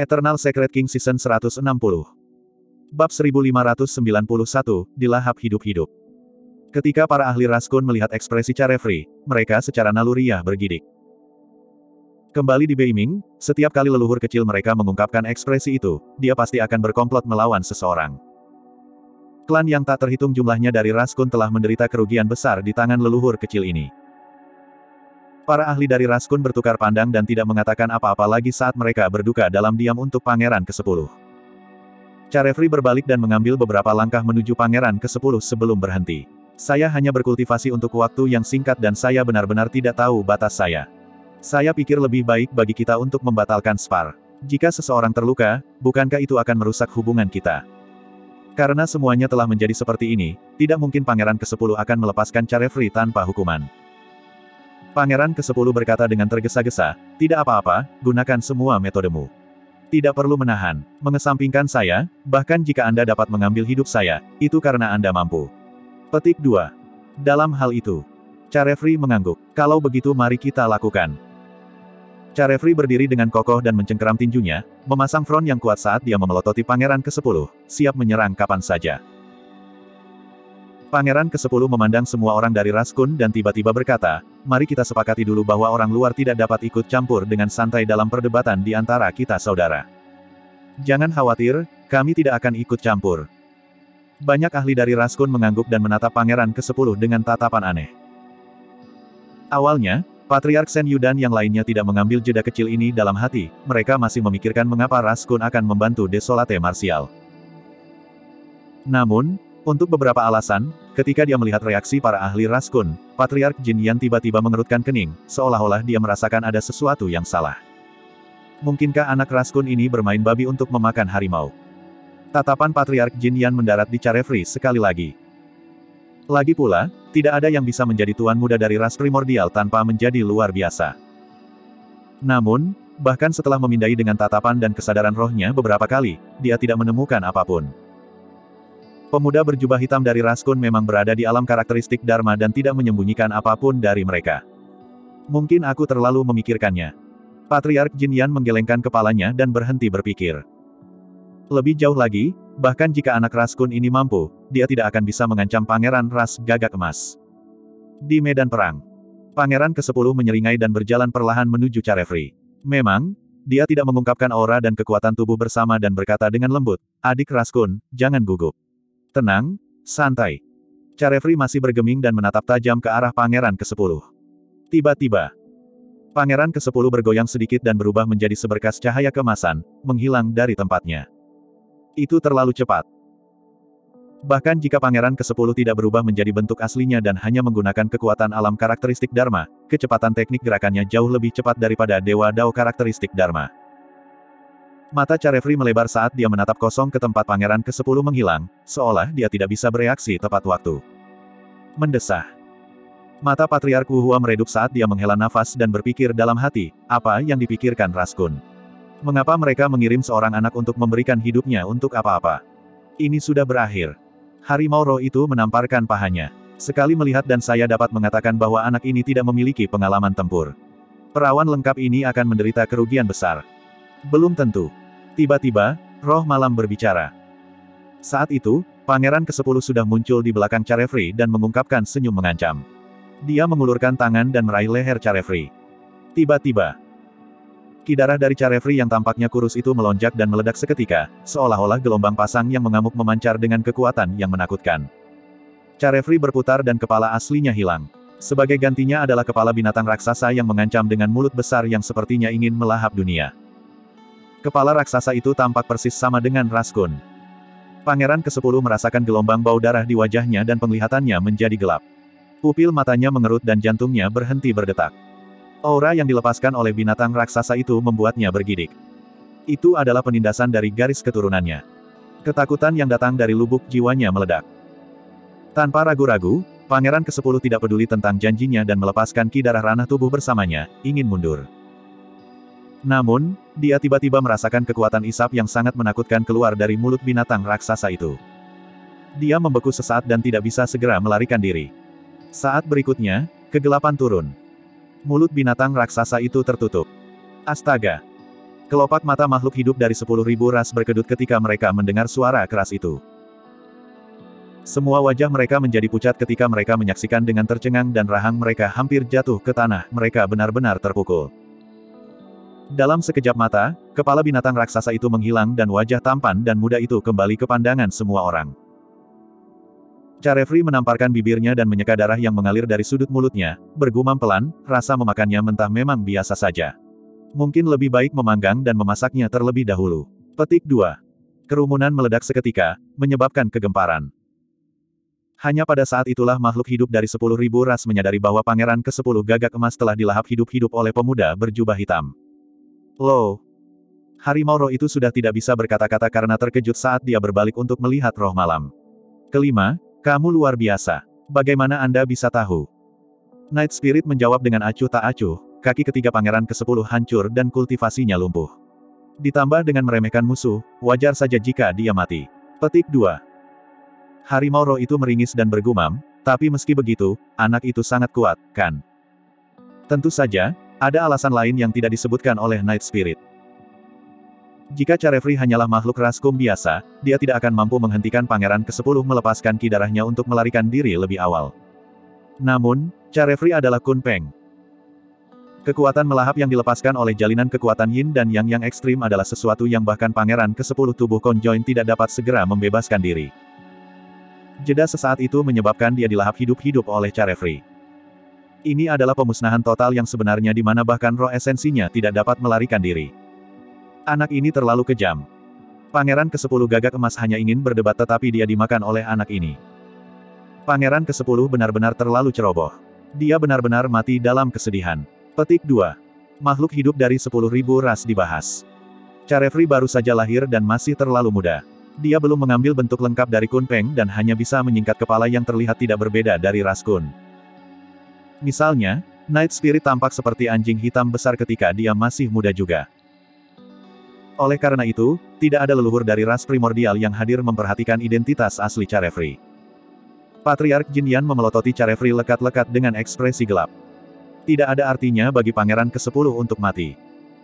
Eternal Secret King Season 160. Bab 1591, Dilahap hidup-hidup. Ketika para ahli Raskun melihat ekspresi Carefree, mereka secara naluriah bergidik. Kembali di Beiming, setiap kali leluhur kecil mereka mengungkapkan ekspresi itu, dia pasti akan berkomplot melawan seseorang. Klan yang tak terhitung jumlahnya dari Raskun telah menderita kerugian besar di tangan leluhur kecil ini. Para ahli dari Raskun bertukar pandang dan tidak mengatakan apa-apa lagi saat mereka berduka dalam diam untuk Pangeran ke-10. Carefree berbalik dan mengambil beberapa langkah menuju Pangeran ke-10 sebelum berhenti. Saya hanya berkultivasi untuk waktu yang singkat dan saya benar-benar tidak tahu batas saya. Saya pikir lebih baik bagi kita untuk membatalkan spar. Jika seseorang terluka, bukankah itu akan merusak hubungan kita? Karena semuanya telah menjadi seperti ini, tidak mungkin Pangeran ke-10 akan melepaskan Carefree tanpa hukuman. Pangeran ke-10 berkata dengan tergesa-gesa, tidak apa-apa, gunakan semua metodemu. Tidak perlu menahan, mengesampingkan saya, bahkan jika Anda dapat mengambil hidup saya, itu karena Anda mampu. Petik 2. Dalam hal itu, Carefree mengangguk, kalau begitu mari kita lakukan. Carefree berdiri dengan kokoh dan mencengkeram tinjunya, memasang front yang kuat saat dia memelototi Pangeran ke-10, siap menyerang kapan saja. Pangeran ke-10 memandang semua orang dari Raskun dan tiba-tiba berkata, mari kita sepakati dulu bahwa orang luar tidak dapat ikut campur dengan santai dalam perdebatan di antara kita saudara. Jangan khawatir, kami tidak akan ikut campur. Banyak ahli dari Raskun mengangguk dan menatap Pangeran ke-10 dengan tatapan aneh. Awalnya, Patriark Shen Yu dan yang lainnya tidak mengambil jeda kecil ini dalam hati, mereka masih memikirkan mengapa Raskun akan membantu Desolate Martial. Namun, untuk beberapa alasan, ketika dia melihat reaksi para ahli Raskun, Patriark Jin Yan tiba-tiba mengerutkan kening, seolah-olah dia merasakan ada sesuatu yang salah. Mungkinkah anak Raskun ini bermain babi untuk memakan harimau? Tatapan Patriark Jin Yan mendarat di Carefree sekali lagi. Lagi pula, tidak ada yang bisa menjadi tuan muda dari ras primordial tanpa menjadi luar biasa. Namun, bahkan setelah memindai dengan tatapan dan kesadaran rohnya beberapa kali, dia tidak menemukan apapun. Pemuda berjubah hitam dari Raskun memang berada di alam karakteristik Dharma dan tidak menyembunyikan apapun dari mereka. Mungkin aku terlalu memikirkannya. Patriark Jin Yan menggelengkan kepalanya dan berhenti berpikir. Lebih jauh lagi, bahkan jika anak Raskun ini mampu, dia tidak akan bisa mengancam Pangeran Ras Gagak Emas. Di medan perang, Pangeran ke-10 menyeringai dan berjalan perlahan menuju Carefree. Memang, dia tidak mengungkapkan aura dan kekuatan tubuh bersama dan berkata dengan lembut, adik Raskun, jangan gugup. Tenang, santai. Carefree masih bergeming dan menatap tajam ke arah Pangeran ke-10. Tiba-tiba, Pangeran ke-10 bergoyang sedikit dan berubah menjadi seberkas cahaya keemasan, menghilang dari tempatnya. Itu terlalu cepat. Bahkan jika Pangeran ke-10 tidak berubah menjadi bentuk aslinya dan hanya menggunakan kekuatan alam karakteristik Dharma, kecepatan teknik gerakannya jauh lebih cepat daripada Dewa Dao karakteristik Dharma. Mata Carefree melebar saat dia menatap kosong ke tempat Pangeran ke-10 menghilang, seolah dia tidak bisa bereaksi tepat waktu. Mendesah. Mata Patriark Wu Hua meredup saat dia menghela nafas dan berpikir dalam hati, apa yang dipikirkan Raskun? Mengapa mereka mengirim seorang anak untuk memberikan hidupnya untuk apa-apa? Ini sudah berakhir. Harimau roh itu menamparkan pahanya. Sekali melihat dan saya dapat mengatakan bahwa anak ini tidak memiliki pengalaman tempur. Perawan lengkap ini akan menderita kerugian besar. Belum tentu. Tiba-tiba, roh malam berbicara. Saat itu, Pangeran ke-10 sudah muncul di belakang Carefree dan mengungkapkan senyum mengancam. Dia mengulurkan tangan dan meraih leher Carefree. Tiba-tiba, ki darah dari Carefree yang tampaknya kurus itu melonjak dan meledak seketika, seolah-olah gelombang pasang yang mengamuk memancar dengan kekuatan yang menakutkan. Carefree berputar dan kepala aslinya hilang. Sebagai gantinya adalah kepala binatang raksasa yang mengancam dengan mulut besar yang sepertinya ingin melahap dunia. Kepala raksasa itu tampak persis sama dengan Raskun. Pangeran ke-10 merasakan gelombang bau darah di wajahnya dan penglihatannya menjadi gelap. Pupil matanya mengerut dan jantungnya berhenti berdetak. Aura yang dilepaskan oleh binatang raksasa itu membuatnya bergidik. Itu adalah penindasan dari garis keturunannya. Ketakutan yang datang dari lubuk jiwanya meledak. Tanpa ragu-ragu, Pangeran ke-10 tidak peduli tentang janjinya dan melepaskan ki darah ranah tubuh bersamanya, ingin mundur. Namun, dia tiba-tiba merasakan kekuatan isap yang sangat menakutkan keluar dari mulut binatang raksasa itu. Dia membeku sesaat dan tidak bisa segera melarikan diri. Saat berikutnya, kegelapan turun. Mulut binatang raksasa itu tertutup. Astaga! Kelopak mata makhluk hidup dari 10.000 ras berkedut ketika mereka mendengar suara keras itu. Semua wajah mereka menjadi pucat ketika mereka menyaksikan dengan tercengang dan rahang mereka hampir jatuh ke tanah, mereka benar-benar terpukul. Dalam sekejap mata, kepala binatang raksasa itu menghilang dan wajah tampan dan muda itu kembali ke pandangan semua orang. Carefree menamparkan bibirnya dan menyeka darah yang mengalir dari sudut mulutnya, bergumam pelan, rasa memakannya mentah memang biasa saja. Mungkin lebih baik memanggang dan memasaknya terlebih dahulu. Petik 2. Kerumunan meledak seketika, menyebabkan kegemparan. Hanya pada saat itulah makhluk hidup dari 10.000 ras menyadari bahwa pangeran ke-10 gagak emas telah dilahap hidup-hidup oleh pemuda berjubah hitam. Loh! Harimau roh itu sudah tidak bisa berkata-kata karena terkejut saat dia berbalik untuk melihat roh malam. Kelima, kamu luar biasa. Bagaimana Anda bisa tahu? Night Spirit menjawab dengan acuh tak acuh. Kaki ketiga pangeran ke-10 hancur dan kultivasinya lumpuh. Ditambah dengan meremehkan musuh, wajar saja jika dia mati. Petik 2. Harimau roh itu meringis dan bergumam, tapi meski begitu, anak itu sangat kuat, kan? Tentu saja, ada alasan lain yang tidak disebutkan oleh Night Spirit. Jika Carefree hanyalah makhluk raskum biasa, dia tidak akan mampu menghentikan pangeran ke-10 melepaskan ki darahnya untuk melarikan diri lebih awal. Namun, Carefree adalah Kun Peng. Kekuatan melahap yang dilepaskan oleh jalinan kekuatan Yin dan Yang yang ekstrim adalah sesuatu yang bahkan pangeran ke-10 tubuh konjoin tidak dapat segera membebaskan diri. Jeda sesaat itu menyebabkan dia dilahap hidup-hidup oleh Carefree. Ini adalah pemusnahan total yang sebenarnya di mana bahkan roh esensinya tidak dapat melarikan diri. Anak ini terlalu kejam. Pangeran ke-10 gagak emas hanya ingin berdebat tetapi dia dimakan oleh anak ini. Pangeran ke-10 benar-benar terlalu ceroboh. Dia benar-benar mati dalam kesedihan. Petik 2. Makhluk hidup dari 10.000 ras dibahas. Carefree baru saja lahir dan masih terlalu muda. Dia belum mengambil bentuk lengkap dari Kun Peng dan hanya bisa menyingkat kepala yang terlihat tidak berbeda dari ras Kun. Misalnya, Night Spirit tampak seperti anjing hitam besar ketika dia masih muda juga. Oleh karena itu, tidak ada leluhur dari ras primordial yang hadir memperhatikan identitas asli Carefree. Patriark Jin Yan memelototi Carefree lekat-lekat dengan ekspresi gelap. Tidak ada artinya bagi pangeran ke-10 untuk mati.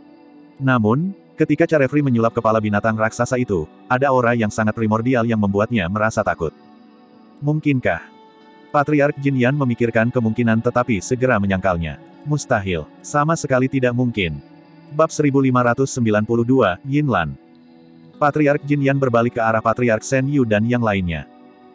Namun, ketika Carefree menyulap kepala binatang raksasa itu, ada aura yang sangat primordial yang membuatnya merasa takut. Mungkinkah? Patriark Jin Yan memikirkan kemungkinan tetapi segera menyangkalnya. Mustahil. Sama sekali tidak mungkin. Bab 1592, Yinlan. Patriark Jin Yan berbalik ke arah Patriark Shen Yu dan yang lainnya.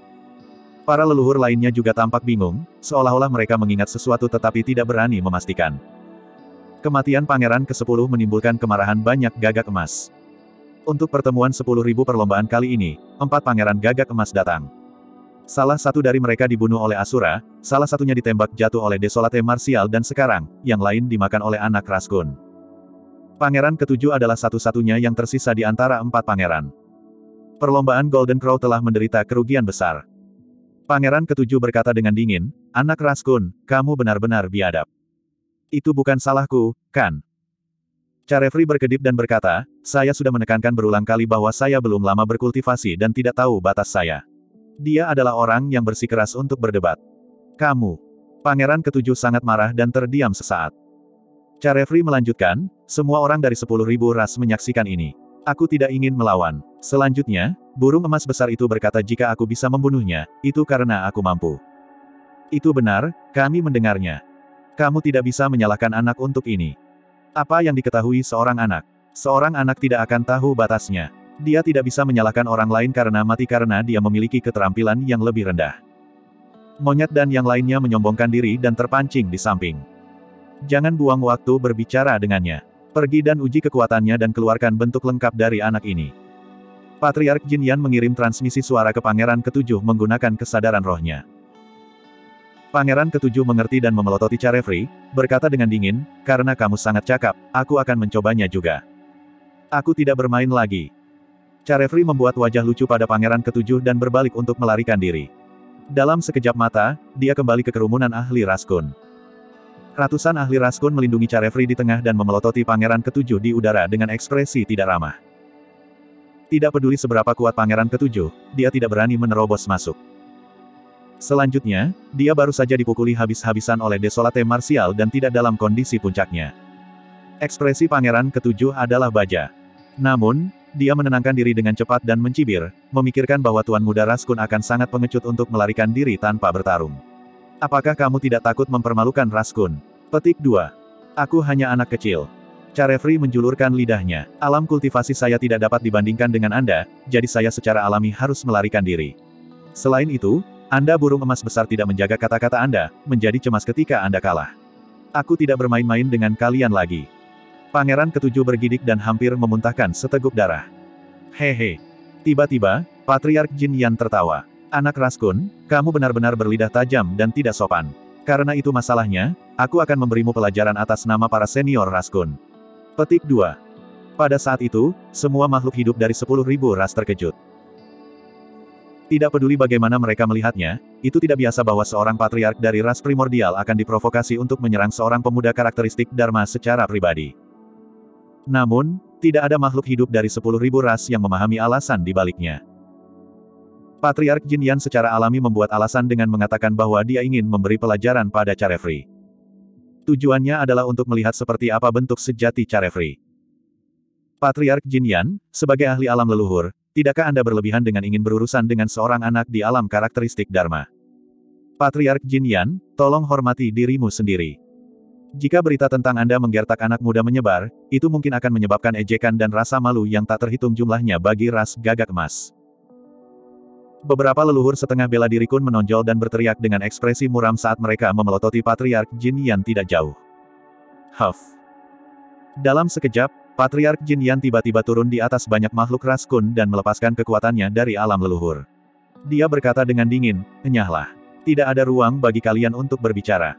Para leluhur lainnya juga tampak bingung, seolah-olah mereka mengingat sesuatu tetapi tidak berani memastikan. Kematian pangeran ke-10 menimbulkan kemarahan banyak gagak emas. Untuk pertemuan 10.000 perlombaan kali ini, 4 pangeran gagak emas datang. Salah satu dari mereka dibunuh oleh Asura, salah satunya ditembak jatuh oleh Desolate Martial dan sekarang, yang lain dimakan oleh anak Raskun. Pangeran ke-7 adalah satu-satunya yang tersisa di antara 4 pangeran. Perlombaan Golden Crow telah menderita kerugian besar. Pangeran ke-7 berkata dengan dingin, anak Raskun, kamu benar-benar biadab. Itu bukan salahku, kan? Carefree berkedip dan berkata, saya sudah menekankan berulang kali bahwa saya belum lama berkultivasi dan tidak tahu batas saya. Dia adalah orang yang bersikeras untuk berdebat. Kamu. Pangeran ke-7 sangat marah dan terdiam sesaat. Carefree melanjutkan, semua orang dari 10.000 ras menyaksikan ini. Aku tidak ingin melawan. Selanjutnya, burung emas besar itu berkata jika aku bisa membunuhnya, itu karena aku mampu. Itu benar, kami mendengarnya. Kamu tidak bisa menyalahkan anak untuk ini. Apa yang diketahui seorang anak? Seorang anak tidak akan tahu batasnya. Dia tidak bisa menyalahkan orang lain karena mati karena dia memiliki keterampilan yang lebih rendah. Monyet dan yang lainnya menyombongkan diri dan terpancing di samping. Jangan buang waktu berbicara dengannya. Pergi dan uji kekuatannya dan keluarkan bentuk lengkap dari anak ini. Patriark Jin Yan mengirim transmisi suara ke Pangeran ke-7 menggunakan kesadaran rohnya. Pangeran ke-7 mengerti dan memelototi Carefree, berkata dengan dingin, karena kamu sangat cakap, aku akan mencobanya juga. Aku tidak bermain lagi. Carefree membuat wajah lucu pada Pangeran ke-7 dan berbalik untuk melarikan diri. Dalam sekejap mata, dia kembali ke kerumunan ahli Raskun. Ratusan ahli Raskun melindungi Carefree di tengah dan memelototi Pangeran ke-7 di udara dengan ekspresi tidak ramah. Tidak peduli seberapa kuat Pangeran ke-7, dia tidak berani menerobos masuk. Selanjutnya, dia baru saja dipukuli habis-habisan oleh Desolate Martial dan tidak dalam kondisi puncaknya. Ekspresi pangeran ketujuh adalah baja. Namun, dia menenangkan diri dengan cepat dan mencibir, memikirkan bahwa Tuan Muda Raskun akan sangat pengecut untuk melarikan diri tanpa bertarung. Apakah kamu tidak takut mempermalukan Raskun? Petik 2. Aku hanya anak kecil. Carefree menjulurkan lidahnya. Alam kultivasi saya tidak dapat dibandingkan dengan Anda, jadi saya secara alami harus melarikan diri. Selain itu, Anda burung emas besar tidak menjaga kata-kata Anda, menjadi cemas ketika Anda kalah. Aku tidak bermain-main dengan kalian lagi. Pangeran ketujuh bergidik dan hampir memuntahkan seteguk darah. Hehe. Tiba-tiba, Patriark Jin Yan tertawa. Anak Raskun, kamu benar-benar berlidah tajam dan tidak sopan. Karena itu masalahnya, aku akan memberimu pelajaran atas nama para senior Raskun. Petik 2. Pada saat itu, semua makhluk hidup dari 10.000 ras terkejut. Tidak peduli bagaimana mereka melihatnya, itu tidak biasa bahwa seorang patriark dari ras primordial akan diprovokasi untuk menyerang seorang pemuda karakteristik Dharma secara pribadi. Namun, tidak ada makhluk hidup dari 10.000 ras yang memahami alasan di baliknya. Patriark Jin Yan secara alami membuat alasan dengan mengatakan bahwa dia ingin memberi pelajaran pada Carefree. Tujuannya adalah untuk melihat seperti apa bentuk sejati Carefree. Patriark Jin Yan, sebagai ahli alam leluhur, tidakkah Anda berlebihan dengan ingin berurusan dengan seorang anak di alam karakteristik Dharma? Patriark Jin Yan, tolong hormati dirimu sendiri. Jika berita tentang Anda menggertak anak muda menyebar, itu mungkin akan menyebabkan ejekan dan rasa malu yang tak terhitung jumlahnya bagi ras gagak emas. Beberapa leluhur setengah bela diri Kun menonjol dan berteriak dengan ekspresi muram saat mereka memelototi Patriark Jin Yan tidak jauh. Huff. Dalam sekejap, Patriark Jin Yan tiba-tiba turun di atas banyak makhluk ras Kun dan melepaskan kekuatannya dari alam leluhur. Dia berkata dengan dingin, "Enyahlah. Tidak ada ruang bagi kalian untuk berbicara."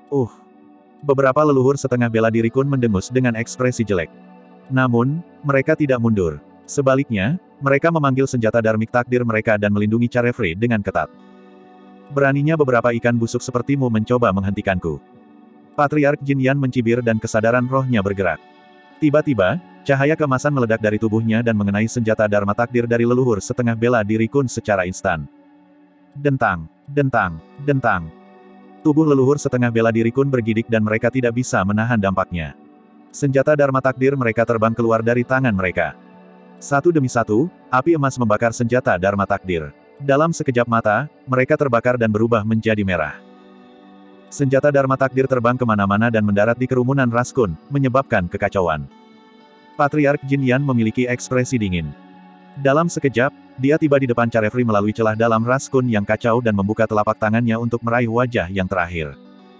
Beberapa leluhur setengah bela diri Kun mendengus dengan ekspresi jelek. Namun, mereka tidak mundur. Sebaliknya, mereka memanggil senjata Dharmik takdir mereka dan melindungi Carefree dengan ketat. Beraninya beberapa ikan busuk sepertimu mencoba menghentikanku. Patriark Jin Yan mencibir dan kesadaran rohnya bergerak. Tiba-tiba, cahaya keemasan meledak dari tubuhnya dan mengenai senjata Dharma takdir dari leluhur setengah bela diri Kun secara instan. Dentang, dentang, dentang. Tubuh leluhur setengah bela diri Kun bergidik dan mereka tidak bisa menahan dampaknya. Senjata Dharma takdir mereka terbang keluar dari tangan mereka. Satu demi satu, api emas membakar senjata Dharma takdir. Dalam sekejap mata, mereka terbakar dan berubah menjadi merah. Senjata Dharma takdir terbang kemana-mana dan mendarat di kerumunan Raskun, menyebabkan kekacauan. Patriark Jin Yan memiliki ekspresi dingin. Dalam sekejap, dia tiba di depan Carefree melalui celah dalam Raskun yang kacau dan membuka telapak tangannya untuk meraih wajah yang terakhir.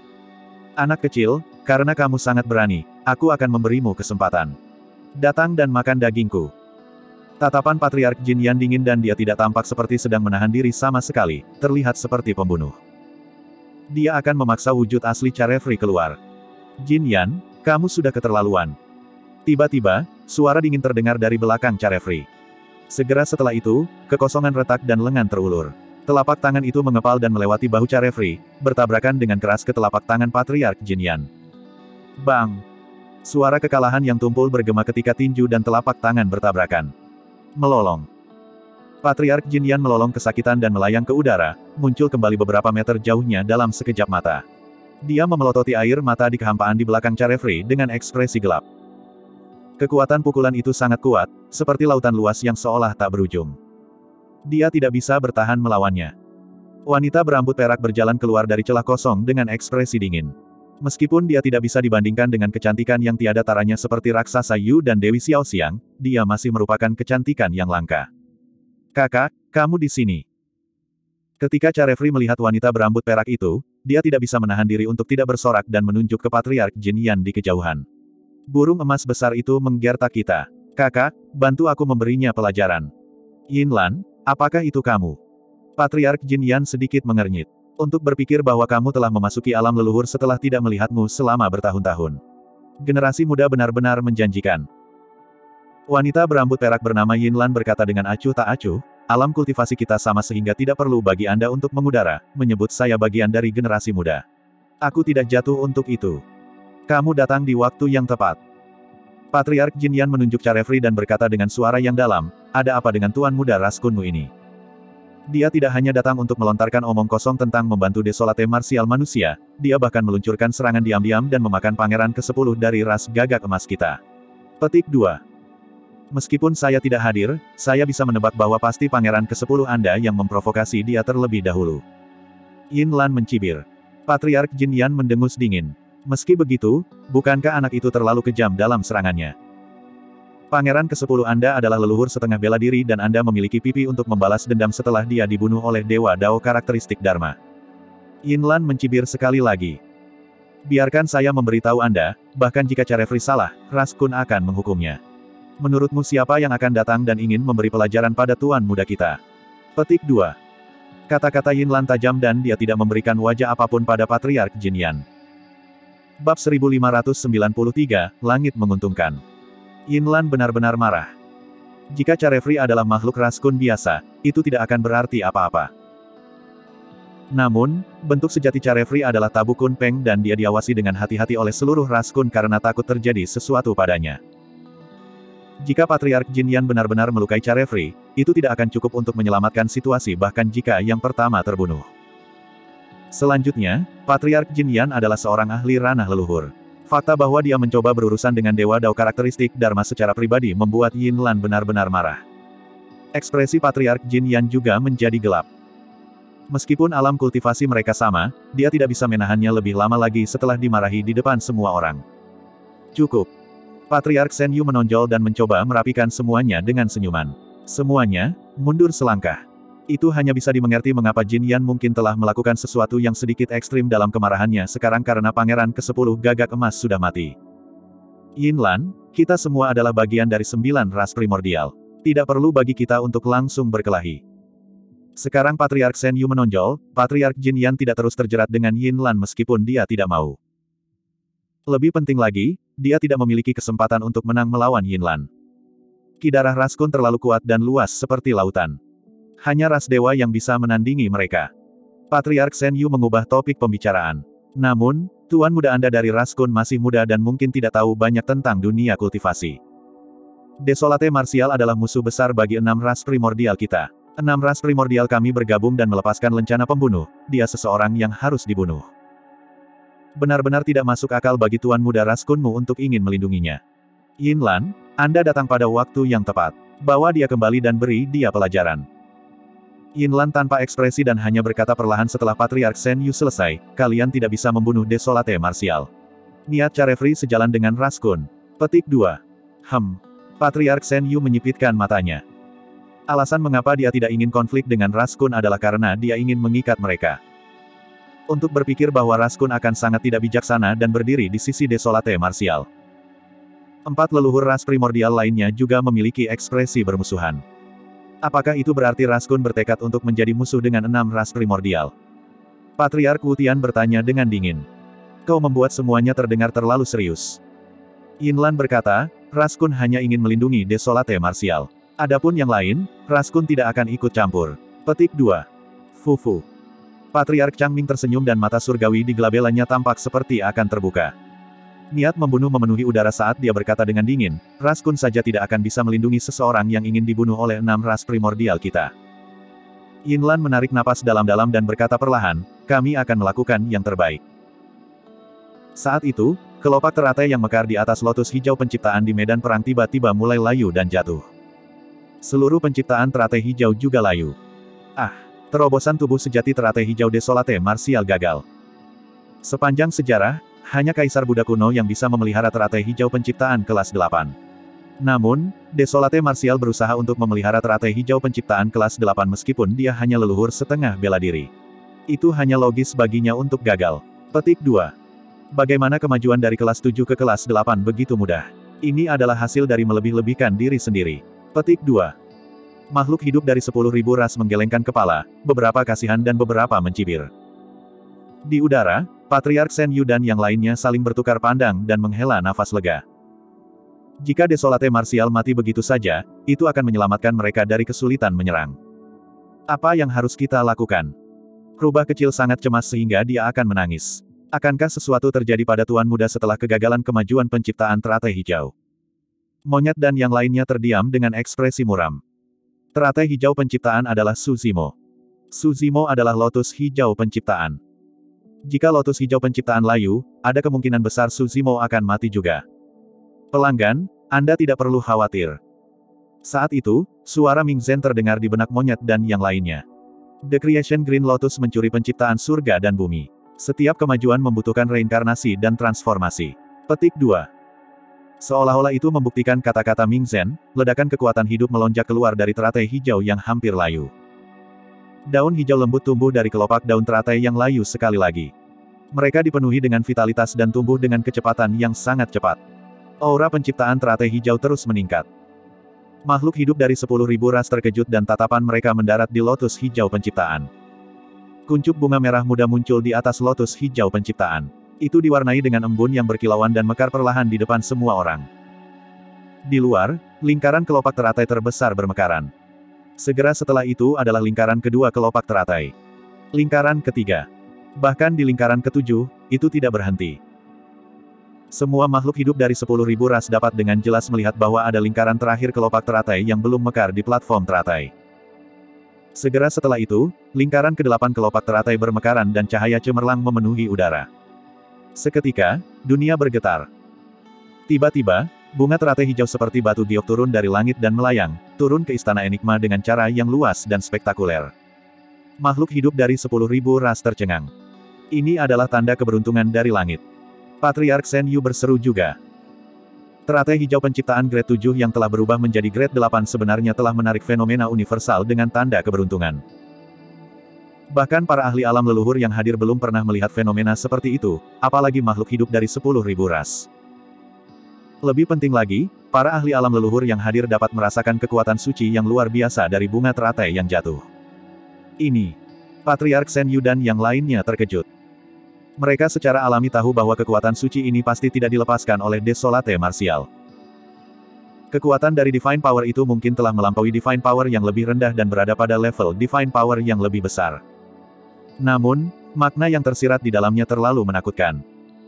Anak kecil, karena kamu sangat berani, aku akan memberimu kesempatan. Datang dan makan dagingku. Tatapan Patriark Jin Yan dingin dan dia tidak tampak seperti sedang menahan diri sama sekali, terlihat seperti pembunuh. Dia akan memaksa wujud asli Carefree keluar. Jin Yan, kamu sudah keterlaluan. Tiba-tiba, suara dingin terdengar dari belakang Carefree. Segera setelah itu, kekosongan retak dan lengan terulur. Telapak tangan itu mengepal dan melewati bahu Carefree, bertabrakan dengan keras ke telapak tangan Patriark Jin Yan. Bang! Suara kekalahan yang tumpul bergema ketika tinju dan telapak tangan bertabrakan. Melolong. Patriark Jin Yan melolong kesakitan dan melayang ke udara, muncul kembali beberapa meter jauhnya dalam sekejap mata. Dia memelototi air mata di kehampaan di belakang Carefree dengan ekspresi gelap. Kekuatan pukulan itu sangat kuat, seperti lautan luas yang seolah tak berujung. Dia tidak bisa bertahan melawannya. Wanita berambut perak berjalan keluar dari celah kosong dengan ekspresi dingin. Meskipun dia tidak bisa dibandingkan dengan kecantikan yang tiada taranya seperti raksasa Yu dan Dewi Xiaoxiang, dia masih merupakan kecantikan yang langka. Kakak, kamu di sini. Ketika Carefree melihat wanita berambut perak itu, dia tidak bisa menahan diri untuk tidak bersorak dan menunjuk ke Patriark Jin Yan di kejauhan. Burung emas besar itu menggertak kita. Kakak, bantu aku memberinya pelajaran. Yinlan, apakah itu kamu? Patriark Jin Yan sedikit mengernyit. Untuk berpikir bahwa kamu telah memasuki alam leluhur setelah tidak melihatmu selama bertahun-tahun. Generasi muda benar-benar menjanjikan. Wanita berambut perak bernama Yinlan berkata dengan acuh tak acuh, alam kultivasi kita sama sehingga tidak perlu bagi Anda untuk mengudara, menyebut saya bagian dari generasi muda. Aku tidak jatuh untuk itu. Kamu datang di waktu yang tepat. Patriark Jin Yan menunjuk Carefree dan berkata dengan suara yang dalam, ada apa dengan tuan muda Raskunmu ini? Dia tidak hanya datang untuk melontarkan omong kosong tentang membantu Desolate marsial manusia, dia bahkan meluncurkan serangan diam-diam dan memakan pangeran ke-10 dari ras gagak emas kita. Petik 2. Meskipun saya tidak hadir, saya bisa menebak bahwa pasti pangeran ke-10 Anda yang memprovokasi dia terlebih dahulu. Yin Lan mencibir. Patriark Jin Yan mendengus dingin. Meski begitu, bukankah anak itu terlalu kejam dalam serangannya? Pangeran ke-10 Anda adalah leluhur setengah bela diri dan Anda memiliki pipi untuk membalas dendam setelah dia dibunuh oleh Dewa Dao karakteristik Dharma. Yin Lan mencibir sekali lagi. Biarkan saya memberitahu Anda, bahkan jika Carefree salah, Raskun akan menghukumnya. Menurutmu siapa yang akan datang dan ingin memberi pelajaran pada tuan muda kita? Petik 2. Kata-kata Yin Lan tajam dan dia tidak memberikan wajah apapun pada Patriark Jin Yan. Bab 1593, Langit Menguntungkan. Yin Lan benar-benar marah. Jika Carefree adalah makhluk Raskun biasa, itu tidak akan berarti apa-apa. Namun, bentuk sejati Carefree adalah Tabu Kun Peng dan dia diawasi dengan hati-hati oleh seluruh Raskun karena takut terjadi sesuatu padanya. Jika Patriark Jin Yan benar-benar melukai Carefree, itu tidak akan cukup untuk menyelamatkan situasi bahkan jika yang pertama terbunuh. Selanjutnya, Patriark Jin Yan adalah seorang ahli ranah leluhur. Fakta bahwa dia mencoba berurusan dengan Dewa Dao karakteristik Dharma secara pribadi membuat Yin Lan benar-benar marah. Ekspresi Patriark Jin Yan juga menjadi gelap. Meskipun alam kultivasi mereka sama, dia tidak bisa menahannya lebih lama lagi setelah dimarahi di depan semua orang. Cukup. Patriark Shen Yu menonjol dan mencoba merapikan semuanya dengan senyuman. Semuanya, mundur selangkah. Itu hanya bisa dimengerti mengapa Jin Yan mungkin telah melakukan sesuatu yang sedikit ekstrim dalam kemarahannya sekarang karena pangeran ke-10 gagak emas sudah mati. Yin Lan, kita semua adalah bagian dari 9 ras primordial. Tidak perlu bagi kita untuk langsung berkelahi. Sekarang Patriark Shen Yu menonjol, Patriark Jin Yan tidak terus terjerat dengan Yin Lan meskipun dia tidak mau. Lebih penting lagi, dia tidak memiliki kesempatan untuk menang melawan Yin Lan. Ki darah Raskun terlalu kuat dan luas seperti lautan. Hanya ras dewa yang bisa menandingi mereka. Patriark Shen Yu mengubah topik pembicaraan. Namun, tuan muda Anda dari Raskun masih muda dan mungkin tidak tahu banyak tentang dunia kultivasi. Desolate Martial adalah musuh besar bagi 6 ras primordial kita. 6 ras primordial kami bergabung dan melepaskan lencana pembunuh, dia seseorang yang harus dibunuh. Benar-benar tidak masuk akal bagi tuan muda Raskunmu untuk ingin melindunginya. Yin Lan, Anda datang pada waktu yang tepat. Bawa dia kembali dan beri dia pelajaran. Yin Lan tanpa ekspresi dan hanya berkata perlahan setelah Patriark Shen Yu selesai, kalian tidak bisa membunuh Desolate Martial. Niat Carefree sejalan dengan Raskun. Petik 2. Patriark Shen Yu menyipitkan matanya. Alasan mengapa dia tidak ingin konflik dengan Raskun adalah karena dia ingin mengikat mereka. Untuk berpikir bahwa Raskun akan sangat tidak bijaksana dan berdiri di sisi Desolate Martial. 4 leluhur ras primordial lainnya juga memiliki ekspresi bermusuhan. Apakah itu berarti Raskun bertekad untuk menjadi musuh dengan 6 ras primordial? Patriark Wu Tian bertanya dengan dingin. Kau membuat semuanya terdengar terlalu serius. Yin Lan berkata, Raskun hanya ingin melindungi Desolate Martial. Adapun yang lain, Raskun tidak akan ikut campur. Petik 2. Fufu. Patriark Changming tersenyum dan mata surgawi di gelabelanya tampak seperti akan terbuka. Niat membunuh memenuhi udara saat dia berkata dengan dingin, Raskun saja tidak akan bisa melindungi seseorang yang ingin dibunuh oleh 6 ras primordial kita. Yin Lan menarik napas dalam-dalam dan berkata perlahan, kami akan melakukan yang terbaik. Saat itu, kelopak teratai yang mekar di atas lotus hijau penciptaan di medan perang tiba-tiba mulai layu dan jatuh. Seluruh penciptaan teratai hijau juga layu. Terobosan tubuh sejati teratai hijau Desolate Martial gagal. Sepanjang sejarah, hanya Kaisar Buddha kuno yang bisa memelihara teratai hijau penciptaan kelas 8. Namun, Desolate Martial berusaha untuk memelihara teratai hijau penciptaan kelas 8 meskipun dia hanya leluhur setengah bela diri. Itu hanya logis baginya untuk gagal. Petik 2. Bagaimana kemajuan dari kelas 7 ke kelas 8 begitu mudah? Ini adalah hasil dari melebih-lebihkan diri sendiri. Petik 2. Makhluk hidup dari 10.000 ras menggelengkan kepala, beberapa kasihan dan beberapa mencibir. Di udara, Patriark Shen Yu dan yang lainnya saling bertukar pandang dan menghela nafas lega. Jika Desolate Martial mati begitu saja, itu akan menyelamatkan mereka dari kesulitan menyerang. Apa yang harus kita lakukan? Rubah kecil sangat cemas sehingga dia akan menangis. Akankah sesuatu terjadi pada tuan muda setelah kegagalan kemajuan penciptaan teratai hijau? Monyet dan yang lainnya terdiam dengan ekspresi muram. Teratai hijau penciptaan adalah Su Zimo. Suzimo adalah lotus hijau penciptaan. Jika lotus hijau penciptaan layu, ada kemungkinan besar Suzimo akan mati juga. Pelanggan, Anda tidak perlu khawatir. Saat itu, suara Ming Zhen terdengar di benak monyet dan yang lainnya. The Creation Green Lotus mencuri penciptaan surga dan bumi. Setiap kemajuan membutuhkan reinkarnasi dan transformasi. Petik 2. Seolah-olah itu membuktikan kata-kata Ming Zhen, ledakan kekuatan hidup melonjak keluar dari teratai hijau yang hampir layu. Daun hijau lembut tumbuh dari kelopak daun teratai yang layu sekali lagi. Mereka dipenuhi dengan vitalitas dan tumbuh dengan kecepatan yang sangat cepat. Aura penciptaan teratai hijau terus meningkat. Makhluk hidup dari 10.000 ras terkejut dan tatapan mereka mendarat di lotus hijau penciptaan. Kuncup bunga merah muda muncul di atas lotus hijau penciptaan. Itu diwarnai dengan embun yang berkilauan dan mekar perlahan di depan semua orang. Di luar, lingkaran kelopak teratai terbesar bermekaran. Segera setelah itu adalah lingkaran kedua kelopak teratai. Lingkaran ketiga. Bahkan di lingkaran ketujuh, itu tidak berhenti. Semua makhluk hidup dari 10.000 ras dapat dengan jelas melihat bahwa ada lingkaran terakhir kelopak teratai yang belum mekar di platform teratai. Segera setelah itu, lingkaran ke-8 kelopak teratai bermekaran dan cahaya cemerlang memenuhi udara. Seketika, dunia bergetar. Tiba-tiba, bunga teratai hijau seperti batu giok turun dari langit dan melayang, turun ke Istana Enigma dengan cara yang luas dan spektakuler. Makhluk hidup dari 10.000 ras tercengang. Ini adalah tanda keberuntungan dari langit. Patriark Shen Yu berseru juga. Teratai hijau penciptaan grade 7 yang telah berubah menjadi grade 8 sebenarnya telah menarik fenomena universal dengan tanda keberuntungan. Bahkan para ahli alam leluhur yang hadir belum pernah melihat fenomena seperti itu, apalagi makhluk hidup dari 10.000 ras. Lebih penting lagi, para ahli alam leluhur yang hadir dapat merasakan kekuatan suci yang luar biasa dari bunga teratai yang jatuh. Ini. Patriark Shen Yu dan yang lainnya terkejut. Mereka secara alami tahu bahwa kekuatan suci ini pasti tidak dilepaskan oleh Desolate Martial. Kekuatan dari Divine Power itu mungkin telah melampaui Divine Power yang lebih rendah dan berada pada level Divine Power yang lebih besar. Namun, makna yang tersirat di dalamnya terlalu menakutkan.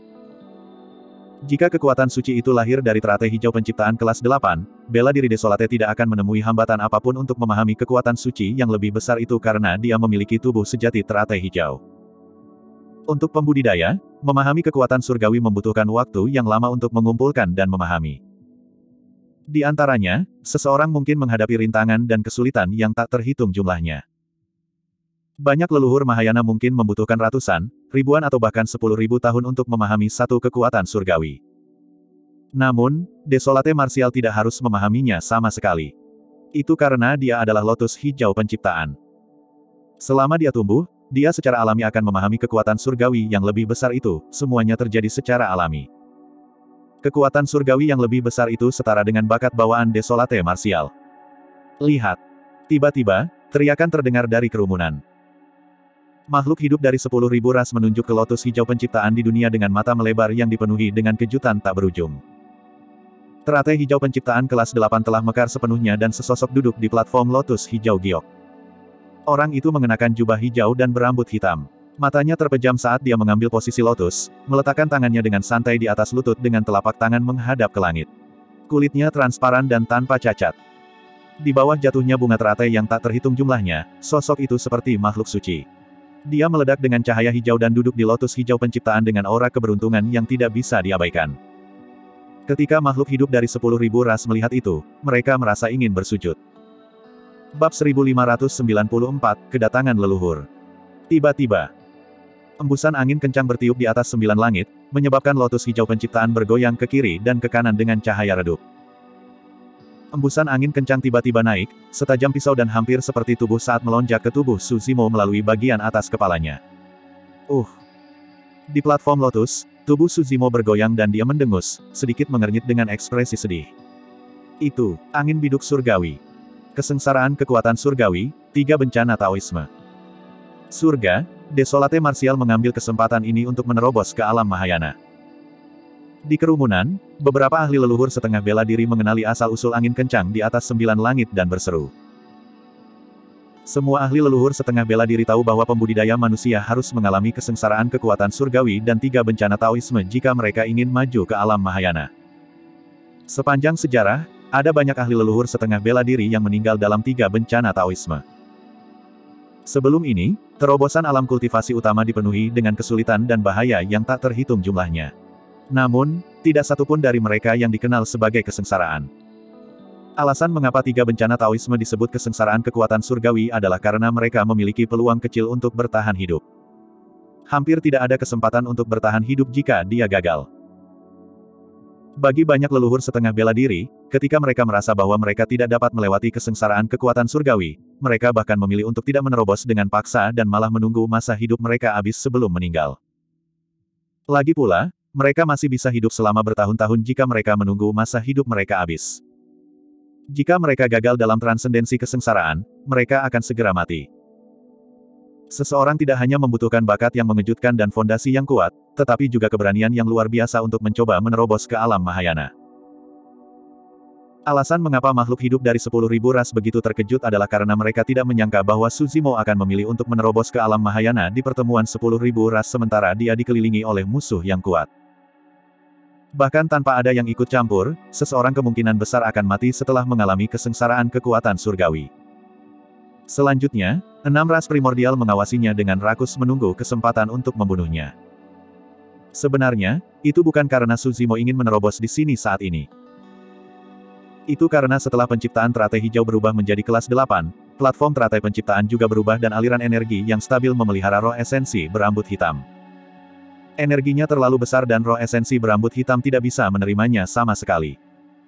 Jika kekuatan suci itu lahir dari teratai hijau penciptaan kelas 8, bela diri Desolate tidak akan menemui hambatan apapun untuk memahami kekuatan suci yang lebih besar itu karena dia memiliki tubuh sejati teratai hijau. Untuk pembudidaya, memahami kekuatan surgawi membutuhkan waktu yang lama untuk mengumpulkan dan memahami. Di antaranya, seseorang mungkin menghadapi rintangan dan kesulitan yang tak terhitung jumlahnya. Banyak leluhur Mahayana mungkin membutuhkan ratusan, ribuan atau bahkan 10.000 tahun untuk memahami satu kekuatan surgawi. Namun, Desolate Martial tidak harus memahaminya sama sekali. Itu karena dia adalah lotus hijau penciptaan. Selama dia tumbuh, dia secara alami akan memahami kekuatan surgawi yang lebih besar itu, semuanya terjadi secara alami. Kekuatan surgawi yang lebih besar itu setara dengan bakat bawaan Desolate Martial. Lihat. Tiba-tiba, teriakan terdengar dari kerumunan. Makhluk hidup dari 10.000 ras menunjuk ke lotus hijau penciptaan di dunia dengan mata melebar yang dipenuhi dengan kejutan tak berujung. Teratai hijau penciptaan kelas 8 telah mekar sepenuhnya dan sesosok duduk di platform lotus hijau giok. Orang itu mengenakan jubah hijau dan berambut hitam. Matanya terpejam saat dia mengambil posisi lotus, meletakkan tangannya dengan santai di atas lutut dengan telapak tangan menghadap ke langit. Kulitnya transparan dan tanpa cacat. Di bawah jatuhnya bunga teratai yang tak terhitung jumlahnya, sosok itu seperti makhluk suci. Dia meledak dengan cahaya hijau dan duduk di lotus hijau penciptaan dengan aura keberuntungan yang tidak bisa diabaikan. Ketika makhluk hidup dari 10.000 ras melihat itu, mereka merasa ingin bersujud. Bab 1594, Kedatangan Leluhur. Tiba-tiba, embusan angin kencang bertiup di atas 9 langit, menyebabkan lotus hijau penciptaan bergoyang ke kiri dan ke kanan dengan cahaya redup. Embusan angin kencang tiba-tiba naik, setajam pisau dan hampir seperti tubuh saat melonjak ke tubuh Suzimo melalui bagian atas kepalanya. Di platform lotus, tubuh Suzimo bergoyang dan dia mendengus, sedikit mengernyit dengan ekspresi sedih. Itu, angin biduk surgawi. Kesengsaraan kekuatan surgawi, 3 bencana Taoisme. Surga, Desolate Martial mengambil kesempatan ini untuk menerobos ke alam Mahayana. Di kerumunan, beberapa ahli leluhur setengah bela diri mengenali asal-usul angin kencang di atas 9 langit dan berseru. Semua ahli leluhur setengah bela diri tahu bahwa pembudidaya manusia harus mengalami kesengsaraan kekuatan surgawi dan 3 bencana Taoisme jika mereka ingin maju ke alam Mahayana. Sepanjang sejarah, ada banyak ahli leluhur setengah bela diri yang meninggal dalam 3 bencana Taoisme. Sebelum ini, terobosan alam kultivasi utama dipenuhi dengan kesulitan dan bahaya yang tak terhitung jumlahnya. Namun, tidak satupun dari mereka yang dikenal sebagai kesengsaraan. Alasan mengapa 3 bencana Taoisme disebut kesengsaraan kekuatan surgawi adalah karena mereka memiliki peluang kecil untuk bertahan hidup. Hampir tidak ada kesempatan untuk bertahan hidup jika dia gagal. Bagi banyak leluhur setengah bela diri, ketika mereka merasa bahwa mereka tidak dapat melewati kesengsaraan kekuatan surgawi, mereka bahkan memilih untuk tidak menerobos dengan paksa dan malah menunggu masa hidup mereka habis sebelum meninggal. Lagi pula, mereka masih bisa hidup selama bertahun-tahun jika mereka menunggu masa hidup mereka habis. Jika mereka gagal dalam transendensi kesengsaraan, mereka akan segera mati. Seseorang tidak hanya membutuhkan bakat yang mengejutkan dan fondasi yang kuat, tetapi juga keberanian yang luar biasa untuk mencoba menerobos ke alam Mahayana. Alasan mengapa makhluk hidup dari 10.000 ras begitu terkejut adalah karena mereka tidak menyangka bahwa Suzimo akan memilih untuk menerobos ke alam Mahayana di pertemuan 10.000 ras sementara dia dikelilingi oleh musuh yang kuat. Bahkan tanpa ada yang ikut campur, seseorang kemungkinan besar akan mati setelah mengalami kesengsaraan kekuatan surgawi. Selanjutnya, 6 ras primordial mengawasinya dengan rakus menunggu kesempatan untuk membunuhnya. Sebenarnya, itu bukan karena Suzimo ingin menerobos di sini saat ini. Itu karena setelah penciptaan teratai hijau berubah menjadi kelas 8, platform teratai penciptaan juga berubah dan aliran energi yang stabil memelihara roh esensi berambut hitam. Energinya terlalu besar dan roh esensi berambut hitam tidak bisa menerimanya sama sekali.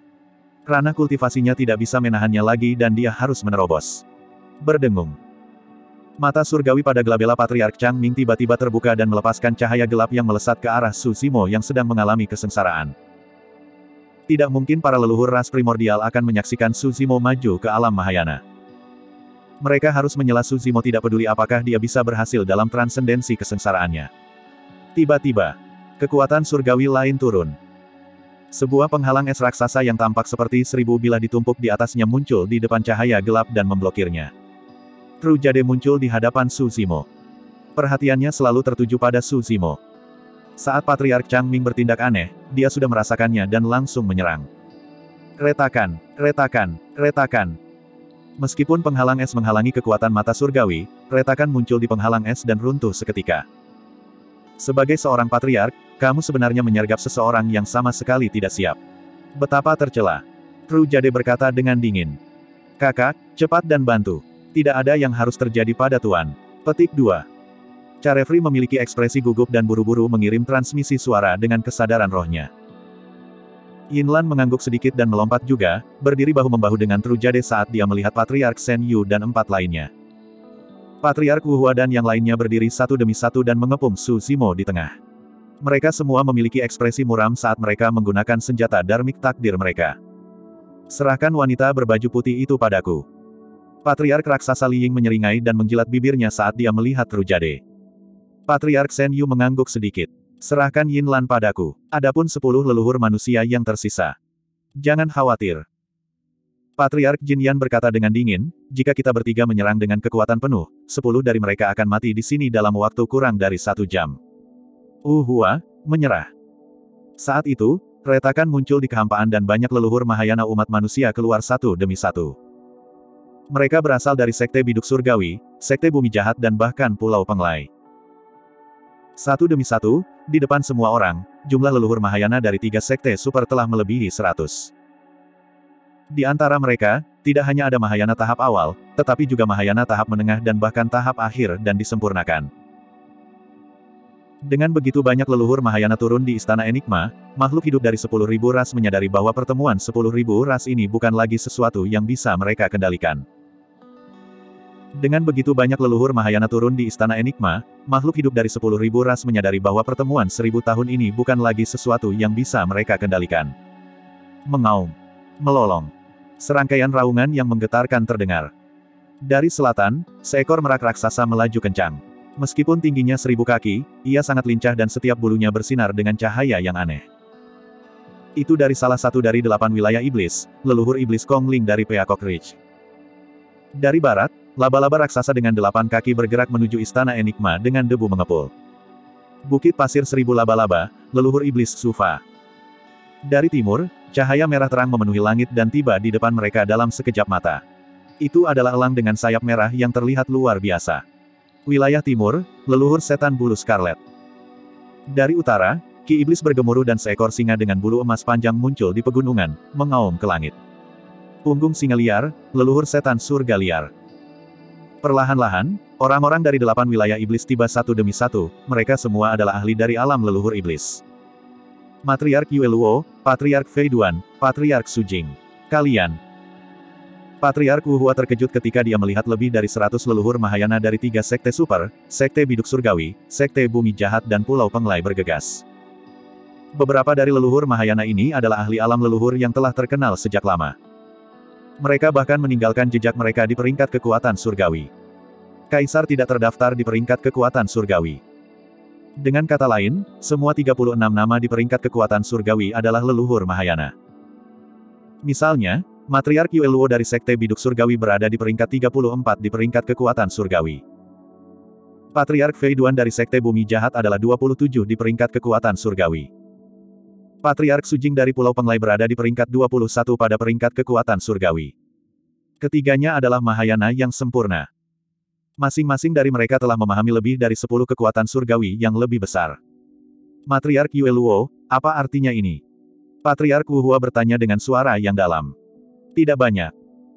Ranah kultivasinya tidak bisa menahannya lagi dan dia harus menerobos. Berdengung. Mata surgawi pada Glabella Patriark Changming tiba-tiba terbuka dan melepaskan cahaya gelap yang melesat ke arah Suzimo yang sedang mengalami kesengsaraan. Tidak mungkin para leluhur ras primordial akan menyaksikan Suzimo maju ke alam Mahayana. Mereka harus menyela Suzimo tidak peduli apakah dia bisa berhasil dalam transendensi kesengsaraannya. Tiba-tiba, kekuatan surgawi lain turun. Sebuah penghalang es raksasa yang tampak seperti 1000 bilah ditumpuk di atasnya muncul di depan cahaya gelap dan memblokirnya. Trujade muncul di hadapan Suzimo. Perhatiannya selalu tertuju pada Suzimo. Saat Patriark Changming bertindak aneh, dia sudah merasakannya dan langsung menyerang. Retakan, retakan, retakan. Meskipun penghalang es menghalangi kekuatan mata surgawi, retakan muncul di penghalang es dan runtuh seketika. Sebagai seorang patriark, kamu sebenarnya menyergap seseorang yang sama sekali tidak siap. Betapa tercela. Trujade berkata dengan dingin. Kakak, cepat dan bantu. Tidak ada yang harus terjadi pada Tuan. Petik 2. Carefree memiliki ekspresi gugup dan buru-buru mengirim transmisi suara dengan kesadaran rohnya. Yinlan mengangguk sedikit dan melompat juga, berdiri bahu-membahu dengan Trujade saat dia melihat Patriark Shen Yu dan 4 lainnya. Patriark Wu Hua dan yang lainnya berdiri satu demi satu dan mengepung Suzimo di tengah. Mereka semua memiliki ekspresi muram saat mereka menggunakan senjata Dharmic takdir mereka. Serahkan wanita berbaju putih itu padaku. Patriark raksasa Liying menyeringai dan menjilat bibirnya saat dia melihat Trujade. Patriark Shen Yu mengangguk sedikit. Serahkan Yinlan padaku. Adapun 10 leluhur manusia yang tersisa. Jangan khawatir. Patriark Jin Yan berkata dengan dingin, jika kita bertiga menyerang dengan kekuatan penuh, 10 dari mereka akan mati di sini dalam waktu kurang dari 1 jam. Hua, menyerah. Saat itu, retakan muncul di kehampaan dan banyak leluhur Mahayana umat manusia keluar satu demi satu. Mereka berasal dari Sekte Biduk Surgawi, Sekte Bumi Jahat dan bahkan Pulau Penglai. Satu demi satu, di depan semua orang, jumlah leluhur Mahayana dari 3 sekte super telah melebihi 100. Di antara mereka, tidak hanya ada Mahayana tahap awal, tetapi juga Mahayana tahap menengah dan bahkan tahap akhir dan disempurnakan. Dengan begitu banyak leluhur Mahayana turun di Istana Enigma, makhluk hidup dari 10.000 ras menyadari bahwa pertemuan 10.000 ras ini bukan lagi sesuatu yang bisa mereka kendalikan. Dengan begitu banyak leluhur Mahayana turun di Istana Enigma, makhluk hidup dari 10.000 ras menyadari bahwa pertemuan 1000 tahun ini bukan lagi sesuatu yang bisa mereka kendalikan. Mengaum. Melolong. Serangkaian raungan yang menggetarkan terdengar. Dari selatan, seekor merak raksasa melaju kencang. Meskipun tingginya 1000 kaki, ia sangat lincah dan setiap bulunya bersinar dengan cahaya yang aneh. Itu dari salah satu dari 8 wilayah iblis, leluhur iblis Kongling dari Peacock Ridge. Dari barat, laba-laba raksasa dengan 8 kaki bergerak menuju Istana Enigma dengan debu mengepul. Bukit pasir 1000 laba-laba, leluhur iblis Sufa. Dari timur, cahaya merah terang memenuhi langit dan tiba di depan mereka dalam sekejap mata. Itu adalah elang dengan sayap merah yang terlihat luar biasa. Wilayah timur, leluhur setan bulu scarlet. Dari utara, Ki Iblis bergemuruh dan seekor singa dengan bulu emas panjang muncul di pegunungan, mengaum ke langit. Punggung singa liar, leluhur setan surga liar. Perlahan-lahan, orang-orang dari 8 wilayah iblis tiba satu demi satu, mereka semua adalah ahli dari alam leluhur iblis. Matriark Yue Luo, Patriark Fei Duan, Patriark Su Jing. Kalian. Patriark Wu Hua terkejut ketika dia melihat lebih dari 100 leluhur Mahayana dari 3 sekte super, sekte biduk surgawi, sekte bumi jahat dan pulau penglai bergegas. Beberapa dari leluhur Mahayana ini adalah ahli alam leluhur yang telah terkenal sejak lama. Mereka bahkan meninggalkan jejak mereka di peringkat kekuatan surgawi. Kaisar tidak terdaftar di peringkat kekuatan surgawi. Dengan kata lain, semua 36 nama di peringkat kekuatan surgawi adalah leluhur Mahayana. Misalnya, Matriark Yue Luo dari Sekte Biduk Surgawi berada di peringkat 34 di peringkat kekuatan surgawi. Patriark Fei Duan dari Sekte Bumi Jahat adalah 27 di peringkat kekuatan surgawi. Patriark Su Jing dari Pulau Penglai berada di peringkat 21 pada peringkat kekuatan surgawi. Ketiganya adalah Mahayana yang sempurna. Masing-masing dari mereka telah memahami lebih dari 10 kekuatan surgawi yang lebih besar. Matriark Yue Luo, apa artinya ini? Patriark Wu Hua bertanya dengan suara yang dalam. Tidak banyak.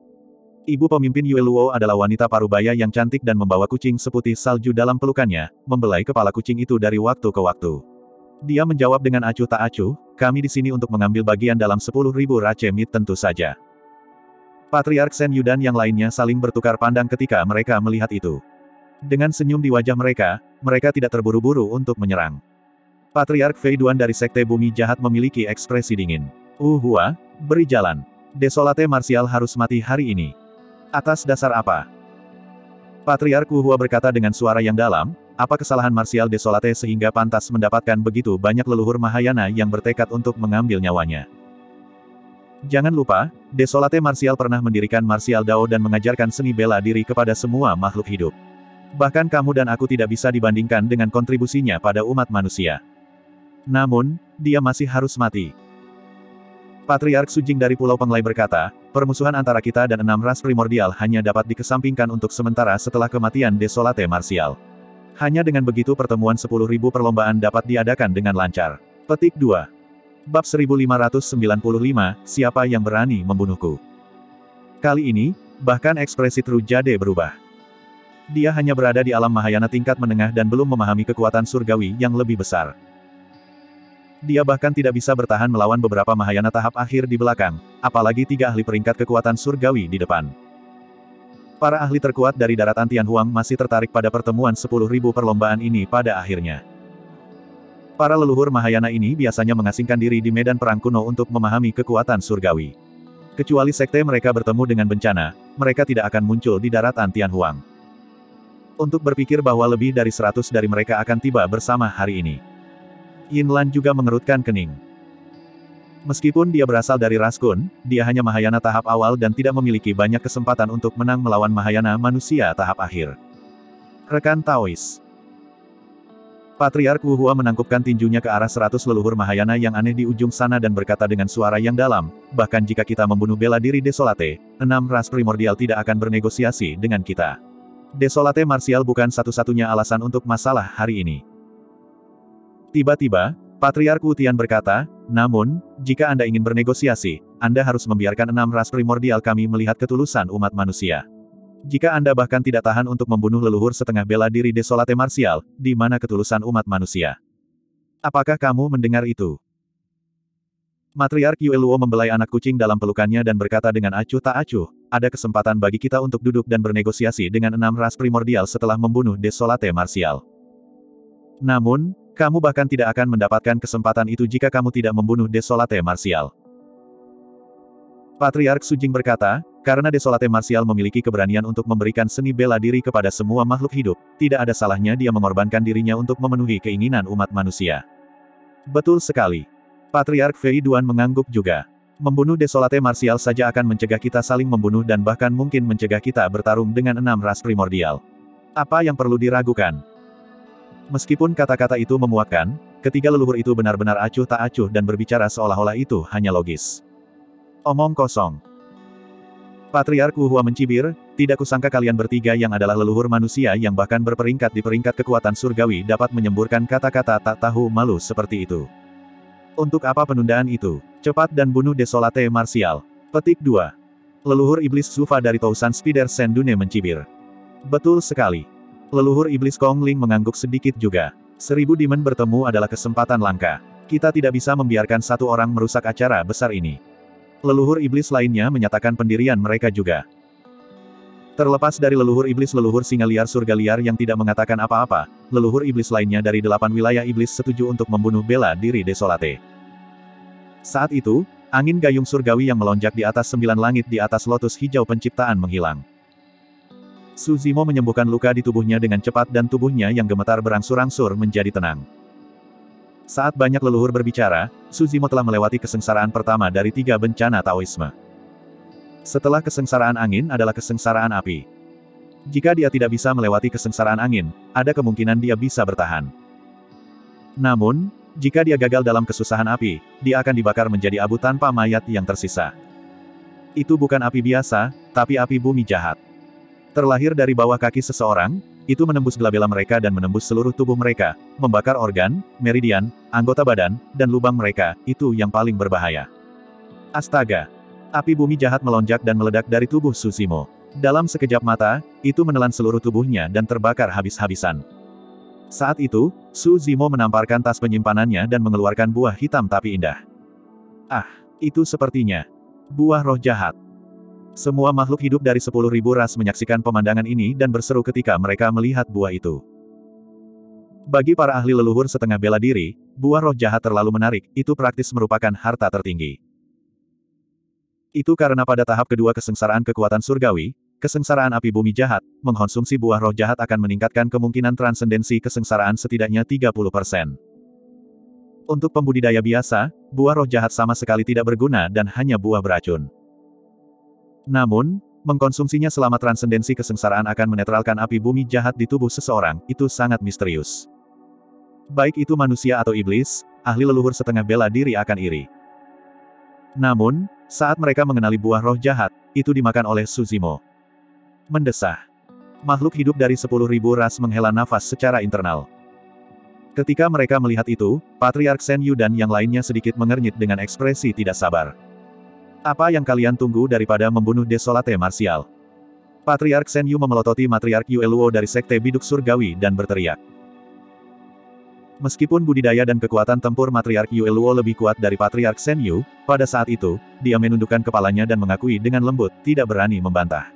Ibu pemimpin Yue Luo adalah wanita parubaya yang cantik dan membawa kucing seputih salju dalam pelukannya, membelai kepala kucing itu dari waktu ke waktu. Dia menjawab dengan acuh tak acuh, kami di sini untuk mengambil bagian dalam 10.000 race meat tentu saja. Patriark Shen Yu dan yang lainnya saling bertukar pandang ketika mereka melihat itu. Dengan senyum di wajah mereka, mereka tidak terburu-buru untuk menyerang. Patriark Fei Duan dari Sekte Bumi Jahat memiliki ekspresi dingin. Hua, beri jalan. Desolate Martial harus mati hari ini. Atas dasar apa? Patriark Wu Hua berkata dengan suara yang dalam, apa kesalahan Martial Desolate sehingga pantas mendapatkan begitu banyak leluhur Mahayana yang bertekad untuk mengambil nyawanya. Jangan lupa, Desolate Martial pernah mendirikan Martial Dao dan mengajarkan seni bela diri kepada semua makhluk hidup. Bahkan kamu dan aku tidak bisa dibandingkan dengan kontribusinya pada umat manusia. Namun, dia masih harus mati. Patriark Su Jing dari Pulau Penglai berkata, permusuhan antara kita dan 6 ras primordial hanya dapat dikesampingkan untuk sementara setelah kematian Desolate Martial. Hanya dengan begitu pertemuan 10.000 perlombaan dapat diadakan dengan lancar. Petik 2. Bab 1595, siapa yang berani membunuhku? Kali ini, bahkan ekspresi Tru Jade berubah. Dia hanya berada di alam Mahayana tingkat menengah dan belum memahami kekuatan surgawi yang lebih besar. Dia bahkan tidak bisa bertahan melawan beberapa Mahayana tahap akhir di belakang, apalagi 3 ahli peringkat kekuatan surgawi di depan. Para ahli terkuat dari daratan Tianhuang masih tertarik pada pertemuan 10.000 perlombaan ini pada akhirnya. Para leluhur Mahayana ini biasanya mengasingkan diri di medan perang kuno untuk memahami kekuatan surgawi. Kecuali sekte mereka bertemu dengan bencana, mereka tidak akan muncul di daratan Tianhuang. Untuk berpikir bahwa lebih dari 100 dari mereka akan tiba bersama hari ini. Yin Lan juga mengerutkan kening. Meskipun dia berasal dari ras Kun, dia hanya Mahayana tahap awal dan tidak memiliki banyak kesempatan untuk menang melawan Mahayana manusia tahap akhir. Rekan Taois. Patriark Wu Hua menangkupkan tinjunya ke arah 100 leluhur Mahayana yang aneh di ujung sana dan berkata dengan suara yang dalam, bahkan jika kita membunuh bela diri Desolate, 6 ras primordial tidak akan bernegosiasi dengan kita. Desolate Martial bukan satu-satunya alasan untuk masalah hari ini. Tiba-tiba, Patriark Wu Tian berkata, namun, jika Anda ingin bernegosiasi, Anda harus membiarkan 6 ras primordial kami melihat ketulusan umat manusia. Jika Anda bahkan tidak tahan untuk membunuh leluhur setengah bela diri Desolate Martial, di mana ketulusan umat manusia? Apakah kamu mendengar itu? Matriark Yue Luo membelai anak kucing dalam pelukannya dan berkata dengan acuh tak acuh, ada kesempatan bagi kita untuk duduk dan bernegosiasi dengan 6 ras primordial setelah membunuh Desolate Martial. Namun, kamu bahkan tidak akan mendapatkan kesempatan itu jika kamu tidak membunuh Desolate Martial. Patriark Su Jing berkata, karena Desolate Martial memiliki keberanian untuk memberikan seni bela diri kepada semua makhluk hidup, tidak ada salahnya dia mengorbankan dirinya untuk memenuhi keinginan umat manusia. Betul sekali. Patriark Fei Duan mengangguk juga. Membunuh Desolate Martial saja akan mencegah kita saling membunuh dan bahkan mungkin mencegah kita bertarung dengan 6 ras primordial. Apa yang perlu diragukan? Meskipun kata-kata itu memuakkan, ketiga leluhur itu benar-benar acuh tak acuh dan berbicara seolah-olah itu hanya logis. Omong kosong. Patriark Wuhua mencibir, tidak kusangka kalian bertiga yang adalah leluhur manusia yang bahkan berperingkat di peringkat kekuatan surgawi dapat menyemburkan kata-kata tak tahu malu seperti itu. Untuk apa penundaan itu? Cepat dan bunuh Desolate Martial. Petik 2. Leluhur Iblis Sufa dari Tousan Spider Sendune mencibir. Betul sekali. Leluhur Iblis Kong Ling mengangguk sedikit juga. 1000 demon bertemu adalah kesempatan langka. Kita tidak bisa membiarkan satu orang merusak acara besar ini. Leluhur iblis lainnya menyatakan pendirian mereka juga. Terlepas dari leluhur iblis leluhur singa liar surga liar yang tidak mengatakan apa-apa, leluhur iblis lainnya dari 8 wilayah iblis setuju untuk membunuh bela diri Desolate. Saat itu, angin gayung surgawi yang melonjak di atas 9 langit di atas lotus hijau penciptaan menghilang. Su Zimo menyembuhkan luka di tubuhnya dengan cepat dan tubuhnya yang gemetar berangsur-angsur menjadi tenang. Saat banyak leluhur berbicara, Su Zimo telah melewati kesengsaraan pertama dari 3 bencana Taoisme. Setelah kesengsaraan angin adalah kesengsaraan api. Jika dia tidak bisa melewati kesengsaraan angin, ada kemungkinan dia bisa bertahan. Namun, jika dia gagal dalam kesusahan api, dia akan dibakar menjadi abu tanpa mayat yang tersisa. Itu bukan api biasa, tapi api bumi jahat. Terlahir dari bawah kaki seseorang, itu menembus glabella mereka dan menembus seluruh tubuh mereka, membakar organ, meridian, anggota badan, dan lubang mereka, itu yang paling berbahaya. Astaga! Api bumi jahat melonjak dan meledak dari tubuh Su Zimo. Dalam sekejap mata, itu menelan seluruh tubuhnya dan terbakar habis-habisan. Saat itu, Su Zimo menamparkan tas penyimpanannya dan mengeluarkan buah hitam tapi indah. Ah, itu sepertinya buah roh jahat. Semua makhluk hidup dari 10.000 ras menyaksikan pemandangan ini dan berseru ketika mereka melihat buah itu. Bagi para ahli leluhur setengah bela diri, buah roh jahat terlalu menarik, itu praktis merupakan harta tertinggi. Itu karena pada tahap kedua kesengsaraan kekuatan surgawi, kesengsaraan api bumi jahat, mengkonsumsi buah roh jahat akan meningkatkan kemungkinan transendensi kesengsaraan setidaknya 30%. Untuk pembudidaya biasa, buah roh jahat sama sekali tidak berguna dan hanya buah beracun. Namun, mengkonsumsinya selama transendensi kesengsaraan akan menetralkan api bumi jahat di tubuh seseorang, itu sangat misterius. Baik itu manusia atau iblis, ahli leluhur setengah bela diri akan iri. Namun, saat mereka mengenali buah roh jahat, itu dimakan oleh Su Zimo. Mendesah. Makhluk hidup dari 10.000 ras menghela nafas secara internal. Ketika mereka melihat itu, Patriark Shen Yu dan yang lainnya sedikit mengernyit dengan ekspresi tidak sabar. Apa yang kalian tunggu daripada membunuh Desolate Martial? Patriark Shen Yu memelototi Matriark Yue Luo dari Sekte Biduk Surgawi dan berteriak. Meskipun budidaya dan kekuatan tempur Matriark Yue Luo lebih kuat dari Patriark Shen Yu, pada saat itu, dia menundukkan kepalanya dan mengakui dengan lembut, tidak berani membantah.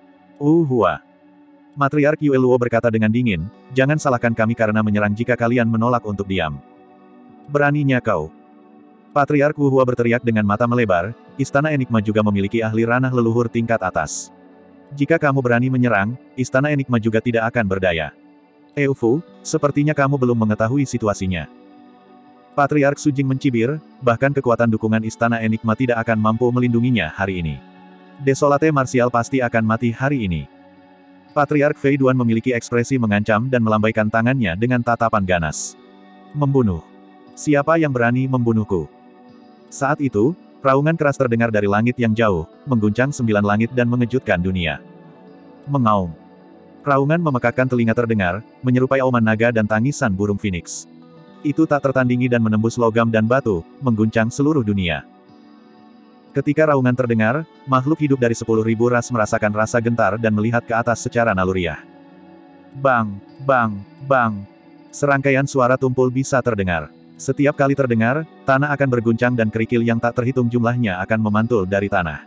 Hua. Matriark Yue Luo berkata dengan dingin, jangan salahkan kami karena menyerang jika kalian menolak untuk diam. Beraninya kau. Patriark Wuhua berteriak dengan mata melebar, Istana Enigma juga memiliki ahli ranah leluhur tingkat atas. Jika kamu berani menyerang, Istana Enigma juga tidak akan berdaya. Eufu, sepertinya kamu belum mengetahui situasinya. Patriark Su Jing mencibir, bahkan kekuatan dukungan Istana Enigma tidak akan mampu melindunginya hari ini. Desolate Martial pasti akan mati hari ini. Patriark Fei Duan memiliki ekspresi mengancam dan melambaikan tangannya dengan tatapan ganas. Membunuh. Siapa yang berani membunuhku? Saat itu, raungan keras terdengar dari langit yang jauh, mengguncang 9 langit dan mengejutkan dunia. Mengaum. Raungan memekakkan telinga terdengar, menyerupai auman naga dan tangisan burung phoenix. Itu tak tertandingi dan menembus logam dan batu, mengguncang seluruh dunia. Ketika raungan terdengar, makhluk hidup dari 10.000 ras merasakan rasa gentar dan melihat ke atas secara naluriah. Bang, bang, bang. Serangkaian suara tumpul bisa terdengar. Setiap kali terdengar, tanah akan berguncang dan kerikil yang tak terhitung jumlahnya akan memantul dari tanah.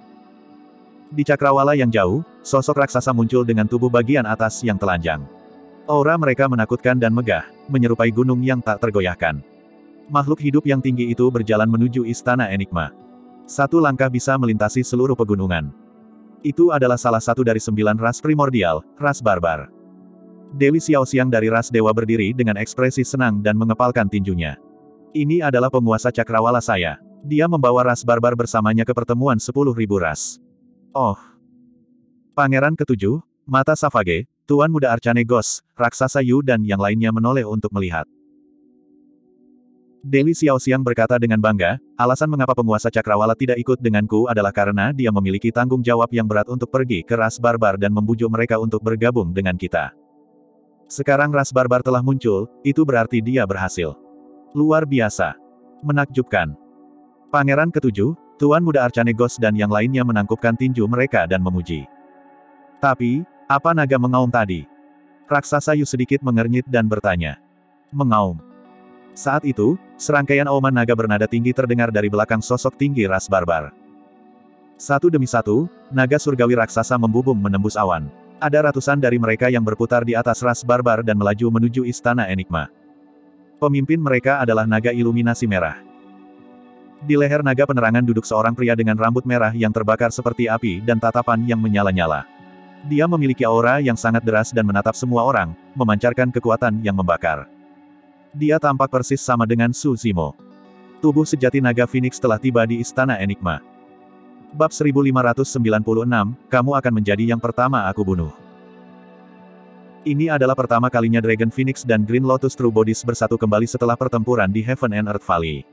Di cakrawala yang jauh, sosok raksasa muncul dengan tubuh bagian atas yang telanjang. Aura mereka menakutkan dan megah, menyerupai gunung yang tak tergoyahkan. Makhluk hidup yang tinggi itu berjalan menuju Istana Enigma. Satu langkah bisa melintasi seluruh pegunungan. Itu adalah salah satu dari 9 ras primordial, ras barbar. Dewi Xiaoxiang dari ras dewa berdiri dengan ekspresi senang dan mengepalkan tinjunya. Ini adalah penguasa cakrawala saya. Dia membawa ras barbar bersamanya ke pertemuan 10.000 ras. Oh. Pangeran ke-7, Mata Savage, Tuan Muda Arcane Ghost, Raksasa Yu dan yang lainnya menoleh untuk melihat. Dewi Xiaoxiang berkata dengan bangga, alasan mengapa penguasa Cakrawala tidak ikut denganku adalah karena dia memiliki tanggung jawab yang berat untuk pergi ke ras barbar dan membujuk mereka untuk bergabung dengan kita. Sekarang ras barbar telah muncul, itu berarti dia berhasil. Luar biasa. Menakjubkan. Pangeran ketujuh, Tuan Muda Arcanegos dan yang lainnya menangkupkan tinju mereka dan memuji. Tapi, apa naga mengaum tadi? Raksasa Yu sedikit mengernyit dan bertanya. Mengaum. Saat itu, serangkaian auman naga bernada tinggi terdengar dari belakang sosok tinggi ras barbar. Satu demi satu, naga surgawi raksasa membubung menembus awan. Ada ratusan dari mereka yang berputar di atas ras barbar dan melaju menuju istana enigma. Pemimpin mereka adalah naga iluminasi merah. Di leher naga penerangan duduk seorang pria dengan rambut merah yang terbakar seperti api dan tatapan yang menyala-nyala. Dia memiliki aura yang sangat deras dan menatap semua orang, memancarkan kekuatan yang membakar. Dia tampak persis sama dengan Su Zimo. Tubuh sejati naga Phoenix telah tiba di istana enigma. Bab 1596, kamu akan menjadi yang pertama aku bunuh. Ini adalah pertama kalinya Dragon Phoenix dan Green Lotus True Bodies bersatu kembali setelah pertempuran di Heaven and Earth Valley.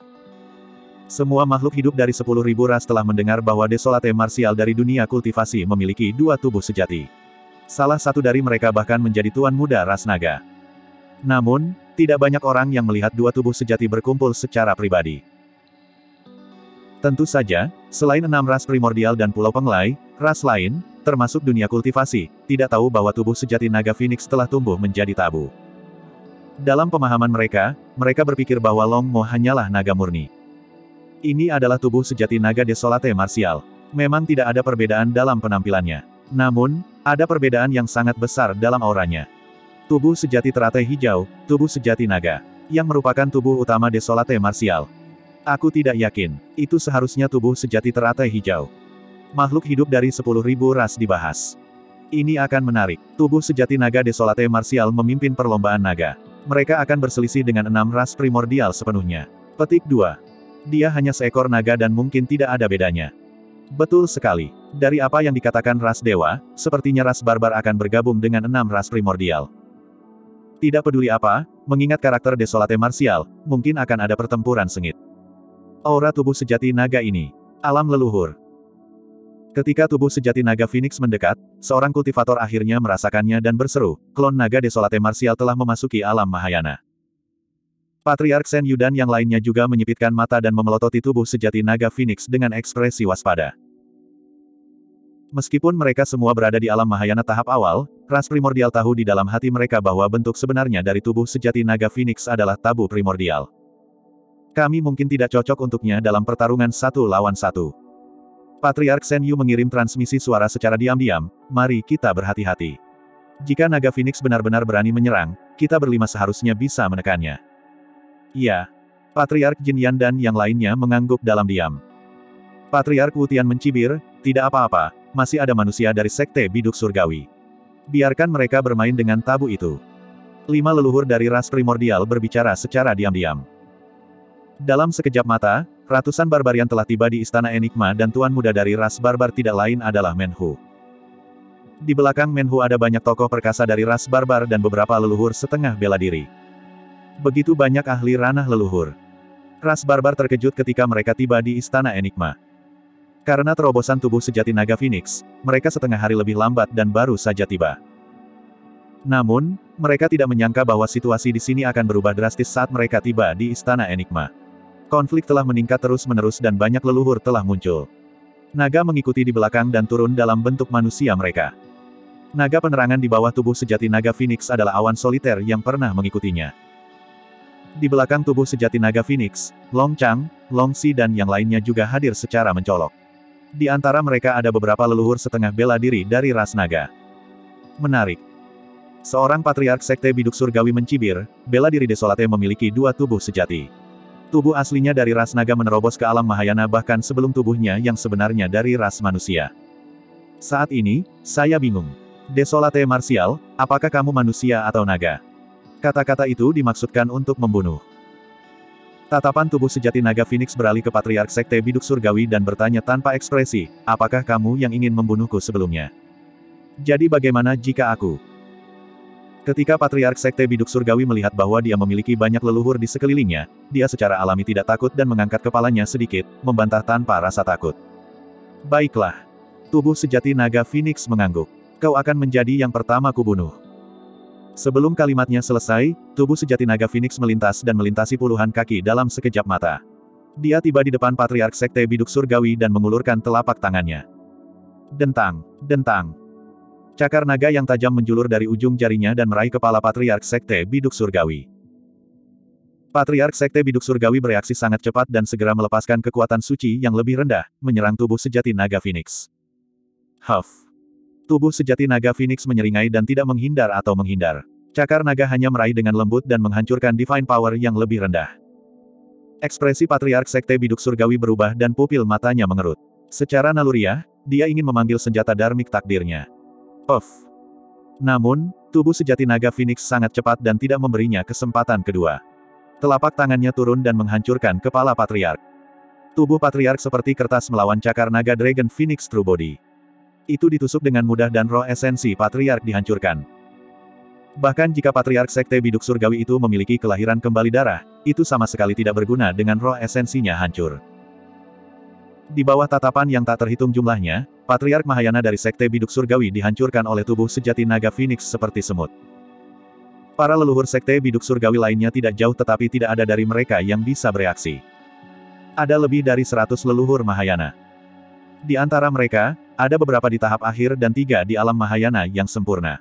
Semua makhluk hidup dari 10.000 ras telah mendengar bahwa Desolate Martial dari dunia kultivasi memiliki dua tubuh sejati. Salah satu dari mereka bahkan menjadi Tuan Muda ras naga. Namun, tidak banyak orang yang melihat dua tubuh sejati berkumpul secara pribadi. Tentu saja, selain 6 ras primordial dan Pulau Penglai, ras lain, termasuk dunia kultivasi, tidak tahu bahwa tubuh sejati naga Phoenix telah tumbuh menjadi tabu. Dalam pemahaman mereka, mereka berpikir bahwa Long Mo hanyalah naga murni. Ini adalah tubuh sejati naga Desolate Martial. Memang tidak ada perbedaan dalam penampilannya. Namun, ada perbedaan yang sangat besar dalam auranya. Tubuh sejati teratai hijau, tubuh sejati naga, yang merupakan tubuh utama Desolate Martial. Aku tidak yakin, itu seharusnya tubuh sejati teratai hijau. Makhluk hidup dari 10.000 ras dibahas. Ini akan menarik. Tubuh sejati naga Desolate Martial memimpin perlombaan naga. Mereka akan berselisih dengan 6 ras primordial sepenuhnya. Petik 2. Dia hanya seekor naga dan mungkin tidak ada bedanya. Betul sekali. Dari apa yang dikatakan ras dewa, sepertinya ras barbar akan bergabung dengan 6 ras primordial. Tidak peduli apa, mengingat karakter Desolate Martial, mungkin akan ada pertempuran sengit. Aura tubuh sejati naga ini. Alam leluhur. Ketika tubuh sejati naga Phoenix mendekat, seorang kultivator akhirnya merasakannya dan berseru, klon naga Desolate Martial telah memasuki alam Mahayana. Patriark Shen Yu dan yang lainnya juga menyipitkan mata dan memelototi tubuh sejati naga Phoenix dengan ekspresi waspada. Meskipun mereka semua berada di alam Mahayana tahap awal, ras primordial tahu di dalam hati mereka bahwa bentuk sebenarnya dari tubuh sejati naga Phoenix adalah tabu primordial. Kami mungkin tidak cocok untuknya dalam pertarungan 1 lawan 1. Patriark Shen Yu mengirim transmisi suara secara diam-diam, mari kita berhati-hati. Jika naga Phoenix benar-benar berani menyerang, kita berlima seharusnya bisa menekannya. Iya. Patriark Jin Yan dan yang lainnya mengangguk dalam diam. Patriark Wu Tian mencibir, tidak apa-apa, masih ada manusia dari Sekte Biduk Surgawi. Biarkan mereka bermain dengan tabu itu. 5 leluhur dari ras primordial berbicara secara diam-diam. Dalam sekejap mata, ratusan barbarian telah tiba di Istana Enigma dan Tuan Muda dari ras barbar tidak lain adalah Menhu. Di belakang Menhu ada banyak tokoh perkasa dari ras barbar dan beberapa leluhur setengah bela diri. Begitu banyak ahli ranah leluhur. Ras barbar terkejut ketika mereka tiba di Istana Enigma. Karena terobosan tubuh sejati naga Phoenix, mereka setengah hari lebih lambat dan baru saja tiba. Namun, mereka tidak menyangka bahwa situasi di sini akan berubah drastis saat mereka tiba di Istana Enigma. Konflik telah meningkat terus-menerus dan banyak leluhur telah muncul. Naga mengikuti di belakang dan turun dalam bentuk manusia mereka. Naga penerangan di bawah tubuh sejati naga Phoenix adalah awan soliter yang pernah mengikutinya. Di belakang tubuh sejati naga Phoenix, Long Chang, Long Si dan yang lainnya juga hadir secara mencolok. Di antara mereka ada beberapa leluhur setengah bela diri dari ras naga. Menarik. Seorang patriark Sekte Biduk Surgawi mencibir, bela diri Desolate memiliki dua tubuh sejati. Tubuh aslinya dari ras naga menerobos ke alam Mahayana bahkan sebelum tubuhnya yang sebenarnya dari ras manusia. Saat ini, saya bingung. Desolate Martial, apakah kamu manusia atau naga? Kata-kata itu dimaksudkan untuk membunuh. Tatapan tubuh sejati naga Phoenix beralih ke Patriark Sekte Biduk Surgawi dan bertanya tanpa ekspresi, apakah kamu yang ingin membunuhku sebelumnya? Jadi bagaimana jika aku Ketika Patriark Sekte Biduk Surgawi melihat bahwa dia memiliki banyak leluhur di sekelilingnya, dia secara alami tidak takut dan mengangkat kepalanya sedikit, membantah tanpa rasa takut. Baiklah. Tubuh sejati naga Phoenix mengangguk. Kau akan menjadi yang pertama kubunuh. Sebelum kalimatnya selesai, tubuh sejati naga Phoenix melintas dan melintasi puluhan kaki dalam sekejap mata. Dia tiba di depan Patriark Sekte Biduk Surgawi dan mengulurkan telapak tangannya. Dentang, dentang. Cakar naga yang tajam menjulur dari ujung jarinya dan meraih kepala Patriark Sekte Biduk Surgawi. Patriark Sekte Biduk Surgawi bereaksi sangat cepat dan segera melepaskan kekuatan suci yang lebih rendah, menyerang tubuh sejati naga Phoenix. Huff. Tubuh sejati naga Phoenix menyeringai dan tidak menghindar atau menghindar. Cakar naga hanya meraih dengan lembut dan menghancurkan divine power yang lebih rendah. Ekspresi Patriark Sekte Biduk Surgawi berubah dan pupil matanya mengerut. Secara naluriah, dia ingin memanggil senjata darmik takdirnya. Puff. Namun, tubuh sejati naga Phoenix sangat cepat dan tidak memberinya kesempatan kedua. Telapak tangannya turun dan menghancurkan kepala Patriark. Tubuh Patriark seperti kertas melawan cakar naga Dragon Phoenix True Body. Itu ditusuk dengan mudah dan roh esensi Patriark dihancurkan. Bahkan jika Patriark Sekte Biduk Surgawi itu memiliki kelahiran kembali darah, itu sama sekali tidak berguna dengan roh esensinya hancur. Di bawah tatapan yang tak terhitung jumlahnya, Patriark Mahayana dari Sekte Biduk Surgawi dihancurkan oleh tubuh sejati naga Phoenix seperti semut. Para leluhur Sekte Biduk Surgawi lainnya tidak jauh tetapi tidak ada dari mereka yang bisa bereaksi. Ada lebih dari 100 leluhur Mahayana. Di antara mereka, ada beberapa di tahap akhir dan 3 di alam Mahayana yang sempurna.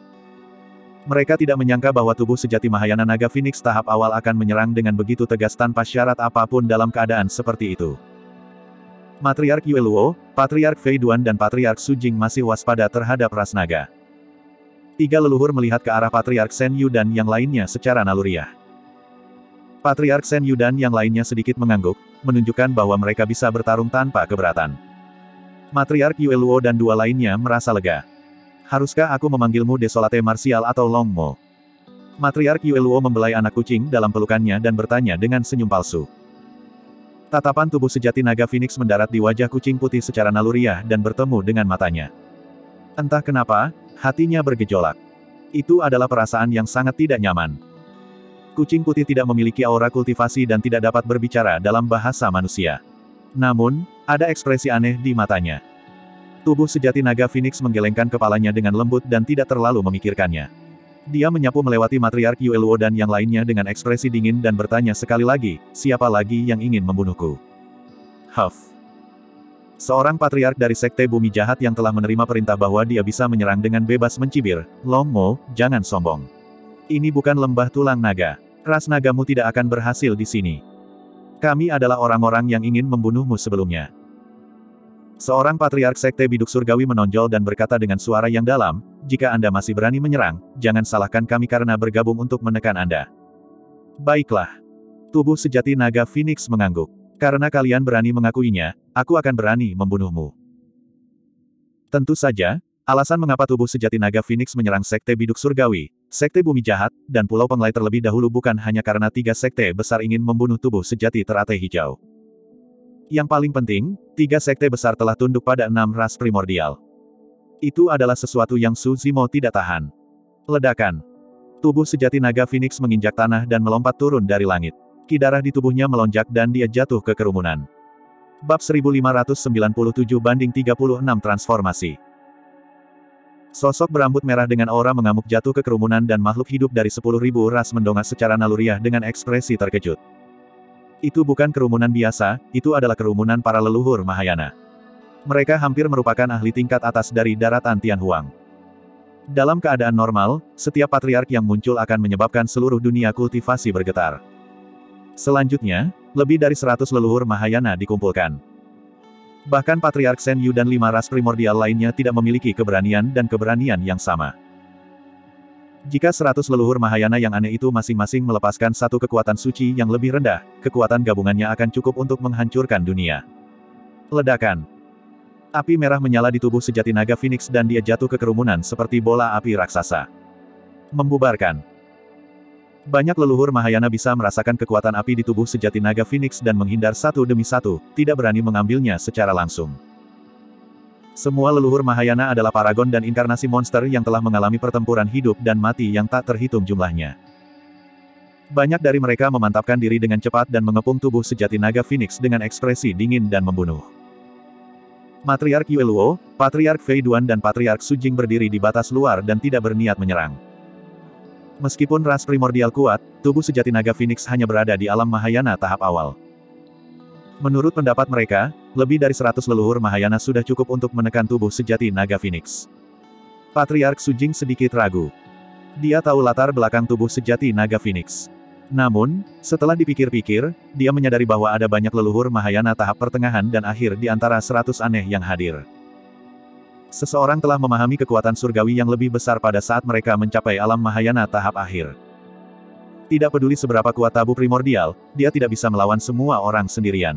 Mereka tidak menyangka bahwa tubuh sejati Mahayana naga Phoenix tahap awal akan menyerang dengan begitu tegas tanpa syarat apapun dalam keadaan seperti itu. Matriark Yue Luo, Patriark Fei Duan dan Patriark Su Jing masih waspada terhadap ras naga. 3 leluhur melihat ke arah Patriark Shen Yu dan yang lainnya secara naluriah. Patriark Shen Yu dan yang lainnya sedikit mengangguk, menunjukkan bahwa mereka bisa bertarung tanpa keberatan. Matriark Yue Luo dan 2 lainnya merasa lega. Haruskah aku memanggilmu Desolate Martial atau Long Mo? Matriark Yue Luo membelai anak kucing dalam pelukannya dan bertanya dengan senyum palsu. Tatapan tubuh sejati naga Phoenix mendarat di wajah kucing putih secara naluriah dan bertemu dengan matanya. Entah kenapa, hatinya bergejolak. Itu adalah perasaan yang sangat tidak nyaman. Kucing putih tidak memiliki aura kultivasi dan tidak dapat berbicara dalam bahasa manusia. Namun, ada ekspresi aneh di matanya. Tubuh sejati naga Phoenix menggelengkan kepalanya dengan lembut dan tidak terlalu memikirkannya. Dia menyapu melewati Matriark Yue Luo dan yang lainnya dengan ekspresi dingin dan bertanya sekali lagi, siapa lagi yang ingin membunuhku? Huff. Seorang patriark dari Sekte Bumi Jahat yang telah menerima perintah bahwa dia bisa menyerang dengan bebas mencibir, Long Mo, jangan sombong. Ini bukan lembah tulang naga. Ras nagamu tidak akan berhasil di sini. Kami adalah orang-orang yang ingin membunuhmu sebelumnya. Seorang Patriark Sekte Biduk Surgawi menonjol dan berkata dengan suara yang dalam, jika Anda masih berani menyerang, jangan salahkan kami karena bergabung untuk menekan Anda. Baiklah. Tubuh sejati naga Phoenix mengangguk. Karena kalian berani mengakuinya, aku akan berani membunuhmu. Tentu saja, alasan mengapa tubuh sejati naga Phoenix menyerang Sekte Biduk Surgawi, Sekte Bumi Jahat, dan Pulau Penglai terlebih dahulu bukan hanya karena 3 sekte besar ingin membunuh tubuh sejati teratai hijau. Yang paling penting, 3 sekte besar telah tunduk pada 6 ras primordial. Itu adalah sesuatu yang Su Zimo tidak tahan. Ledakan. Tubuh sejati naga Phoenix menginjak tanah dan melompat turun dari langit. Ki darah di tubuhnya melonjak dan dia jatuh ke kerumunan. Bab 1597-36 Transformasi. Sosok berambut merah dengan aura mengamuk jatuh ke kerumunan dan makhluk hidup dari 10.000 ras mendongak secara naluriah dengan ekspresi terkejut. Itu bukan kerumunan biasa, itu adalah kerumunan para leluhur Mahayana. Mereka hampir merupakan ahli tingkat atas dari daratan Tianhuang. Dalam keadaan normal, setiap patriark yang muncul akan menyebabkan seluruh dunia kultivasi bergetar. Selanjutnya, lebih dari 100 leluhur Mahayana dikumpulkan. Bahkan Patriark Shen Yu dan 5 ras primordial lainnya tidak memiliki keberanian dan keberanian yang sama. Jika 100 leluhur Mahayana yang aneh itu masing-masing melepaskan satu kekuatan suci yang lebih rendah, kekuatan gabungannya akan cukup untuk menghancurkan dunia. Ledakan. Api merah menyala di tubuh sejati naga Phoenix dan dia jatuh ke kerumunan seperti bola api raksasa. Membubarkan. Banyak leluhur Mahayana bisa merasakan kekuatan api di tubuh sejati naga Phoenix dan menghindar satu demi satu, tidak berani mengambilnya secara langsung. Semua leluhur Mahayana adalah paragon dan inkarnasi monster yang telah mengalami pertempuran hidup dan mati yang tak terhitung jumlahnya. Banyak dari mereka memantapkan diri dengan cepat dan mengepung tubuh sejati naga Phoenix dengan ekspresi dingin dan membunuh. Matriark Yue Luo, Patriark Fei Duan dan Patriark Su Jing berdiri di batas luar dan tidak berniat menyerang. Meskipun ras primordial kuat, tubuh sejati naga Phoenix hanya berada di alam Mahayana tahap awal. Menurut pendapat mereka, lebih dari 100 leluhur Mahayana sudah cukup untuk menekan tubuh sejati naga Phoenix. Patriark Su Jing sedikit ragu. Dia tahu latar belakang tubuh sejati naga Phoenix. Namun, setelah dipikir-pikir, dia menyadari bahwa ada banyak leluhur Mahayana tahap pertengahan dan akhir di antara 100 aneh yang hadir. Seseorang telah memahami kekuatan surgawi yang lebih besar pada saat mereka mencapai alam Mahayana tahap akhir. Tidak peduli seberapa kuat tabu primordial, dia tidak bisa melawan semua orang sendirian.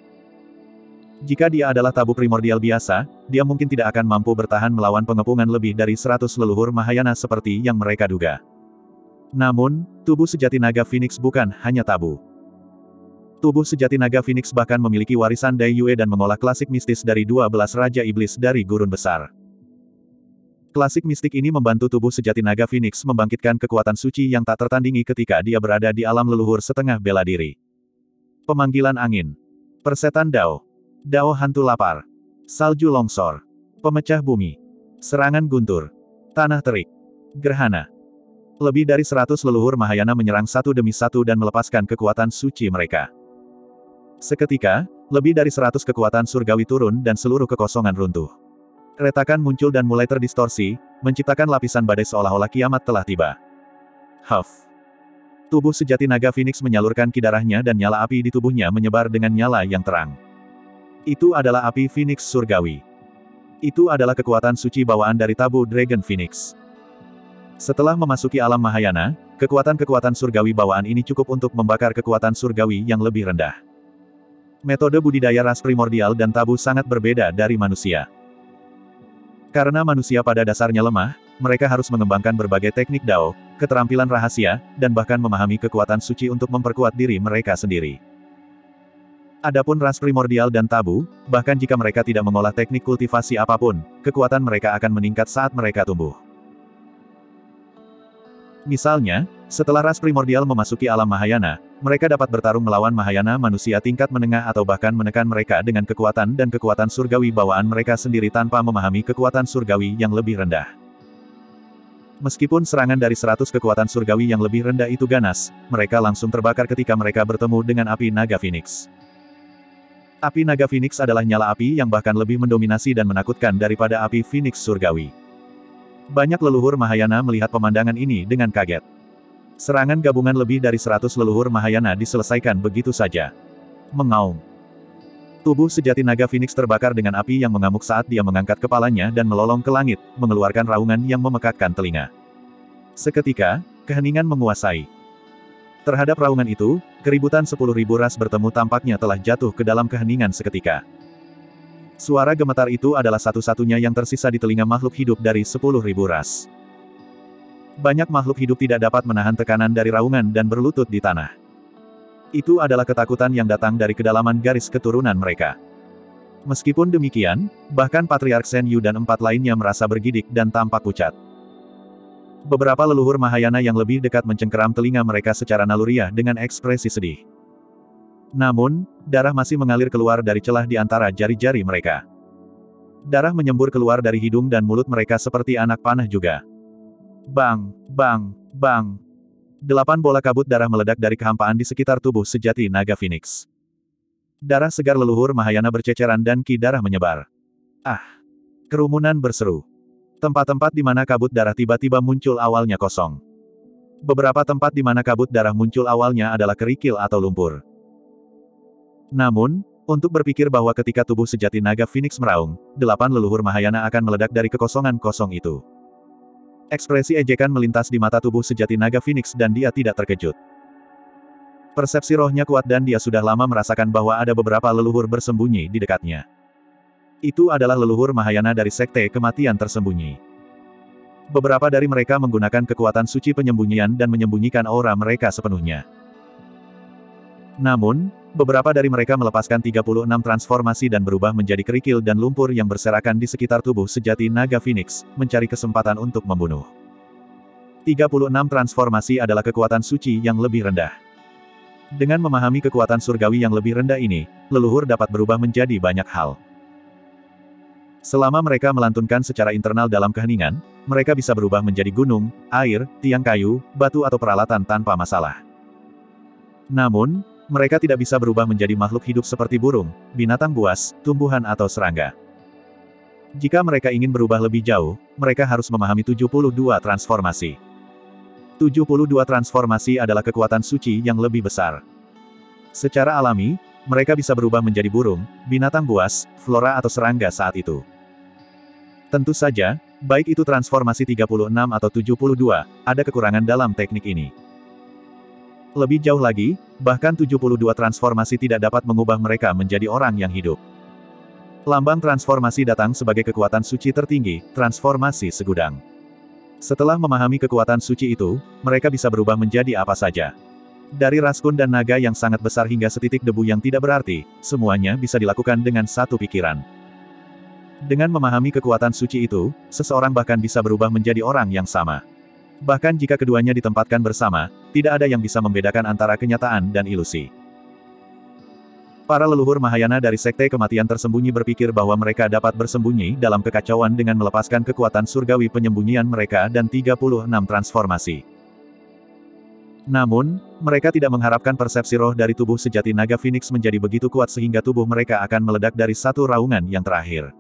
Jika dia adalah tabu primordial biasa, dia mungkin tidak akan mampu bertahan melawan pengepungan lebih dari 100 leluhur Mahayana seperti yang mereka duga. Namun, tubuh sejati naga Phoenix bukan hanya tabu. Tubuh sejati naga Phoenix bahkan memiliki warisan Dai Yue dan mengolah klasik mistis dari 12 Raja Iblis dari Gurun Besar. Klasik mistik ini membantu tubuh sejati naga Phoenix membangkitkan kekuatan suci yang tak tertandingi ketika dia berada di alam leluhur setengah bela diri. Pemanggilan angin. Persetan Dao. Dao hantu lapar. Salju longsor. Pemecah bumi. Serangan guntur. Tanah terik. Gerhana. Lebih dari 100 leluhur Mahayana menyerang satu demi satu dan melepaskan kekuatan suci mereka. Seketika, lebih dari 100 kekuatan surgawi turun dan seluruh kekosongan runtuh. Retakan muncul dan mulai terdistorsi, menciptakan lapisan badai seolah-olah kiamat telah tiba. Huff. Tubuh sejati naga Phoenix menyalurkan ki darahnya dan nyala api di tubuhnya menyebar dengan nyala yang terang. Itu adalah api Phoenix surgawi. Itu adalah kekuatan suci bawaan dari tabu Dragon Phoenix. Setelah memasuki alam Mahayana, kekuatan-kekuatan surgawi bawaan ini cukup untuk membakar kekuatan surgawi yang lebih rendah. Metode budidaya ras primordial dan tabu sangat berbeda dari manusia. Karena manusia pada dasarnya lemah, mereka harus mengembangkan berbagai teknik Dao, keterampilan rahasia, dan bahkan memahami kekuatan suci untuk memperkuat diri mereka sendiri. Adapun ras primordial dan tabu, bahkan jika mereka tidak mengolah teknik kultivasi apapun, kekuatan mereka akan meningkat saat mereka tumbuh. Misalnya, setelah ras primordial memasuki alam Mahayana, mereka dapat bertarung melawan Mahayana manusia tingkat menengah atau bahkan menekan mereka dengan kekuatan dan kekuatan surgawi bawaan mereka sendiri tanpa memahami kekuatan surgawi yang lebih rendah. Meskipun serangan dari 100 kekuatan surgawi yang lebih rendah itu ganas, mereka langsung terbakar ketika mereka bertemu dengan api naga Phoenix. Api naga Phoenix adalah nyala api yang bahkan lebih mendominasi dan menakutkan daripada api Phoenix surgawi. Banyak leluhur Mahayana melihat pemandangan ini dengan kaget. Serangan gabungan lebih dari 100 leluhur Mahayana diselesaikan begitu saja. Mengaum. Tubuh sejati naga Phoenix terbakar dengan api yang mengamuk saat dia mengangkat kepalanya dan melolong ke langit, mengeluarkan raungan yang memekakkan telinga. Seketika, keheningan menguasai. Terhadap raungan itu, keributan 10.000 ras bertemu tampaknya telah jatuh ke dalam keheningan seketika. Suara gemetar itu adalah satu-satunya yang tersisa di telinga makhluk hidup dari 10.000 ras. Banyak makhluk hidup tidak dapat menahan tekanan dari raungan dan berlutut di tanah. Itu adalah ketakutan yang datang dari kedalaman garis keturunan mereka. Meskipun demikian, bahkan Patriark Shen Yu dan 4 lainnya merasa bergidik dan tampak pucat. Beberapa leluhur Mahayana yang lebih dekat mencengkeram telinga mereka secara naluriah dengan ekspresi sedih. Namun, darah masih mengalir keluar dari celah di antara jari-jari mereka. Darah menyembur keluar dari hidung dan mulut mereka seperti anak panah juga. Bang, bang, bang. 8 bola kabut darah meledak dari kehampaan di sekitar tubuh sejati naga Phoenix. Darah segar leluhur Mahayana berceceran dan ki darah menyebar. Ah! Kerumunan berseru. Tempat-tempat di mana kabut darah tiba-tiba muncul awalnya kosong. Beberapa tempat di mana kabut darah muncul awalnya adalah kerikil atau lumpur. Namun, untuk berpikir bahwa ketika tubuh sejati naga Phoenix meraung, 8 leluhur Mahayana akan meledak dari kekosongan kosong itu. Ekspresi ejekan melintas di mata tubuh sejati naga Phoenix dan dia tidak terkejut. Persepsi rohnya kuat dan dia sudah lama merasakan bahwa ada beberapa leluhur bersembunyi di dekatnya. Itu adalah leluhur Mahayana dari Sekte Kematian Tersembunyi. Beberapa dari mereka menggunakan kekuatan suci penyembunyian dan menyembunyikan aura mereka sepenuhnya. Namun, beberapa dari mereka melepaskan 36 transformasi dan berubah menjadi kerikil dan lumpur yang berserakan di sekitar tubuh sejati naga Phoenix, mencari kesempatan untuk membunuh. 36 transformasi adalah kekuatan suci yang lebih rendah. Dengan memahami kekuatan surgawi yang lebih rendah ini, leluhur dapat berubah menjadi banyak hal. Selama mereka melantunkan secara internal dalam keheningan, mereka bisa berubah menjadi gunung, air, tiang kayu, batu atau peralatan tanpa masalah. Namun, mereka tidak bisa berubah menjadi makhluk hidup seperti burung, binatang buas, tumbuhan atau serangga. Jika mereka ingin berubah lebih jauh, mereka harus memahami 72 transformasi. 72 transformasi adalah kekuatan suci yang lebih besar. Secara alami, mereka bisa berubah menjadi burung, binatang buas, flora atau serangga saat itu. Tentu saja, baik itu transformasi 36 atau 72, ada kekurangan dalam teknik ini. Lebih jauh lagi, bahkan 72 transformasi tidak dapat mengubah mereka menjadi orang yang hidup. Lambang transformasi datang sebagai kekuatan suci tertinggi, transformasi segudang. Setelah memahami kekuatan suci itu, mereka bisa berubah menjadi apa saja. Dari raskun dan naga yang sangat besar hingga setitik debu yang tidak berarti, semuanya bisa dilakukan dengan satu pikiran. Dengan memahami kekuatan suci itu, seseorang bahkan bisa berubah menjadi orang yang sama. Bahkan jika keduanya ditempatkan bersama, tidak ada yang bisa membedakan antara kenyataan dan ilusi. Para leluhur Mahayana dari Sekte Kematian Tersembunyi berpikir bahwa mereka dapat bersembunyi dalam kekacauan dengan melepaskan kekuatan surgawi penyembunyian mereka dan 36 transformasi. Namun, mereka tidak mengharapkan persepsi roh dari tubuh sejati naga Phoenix menjadi begitu kuat sehingga tubuh mereka akan meledak dari satu raungan yang terakhir.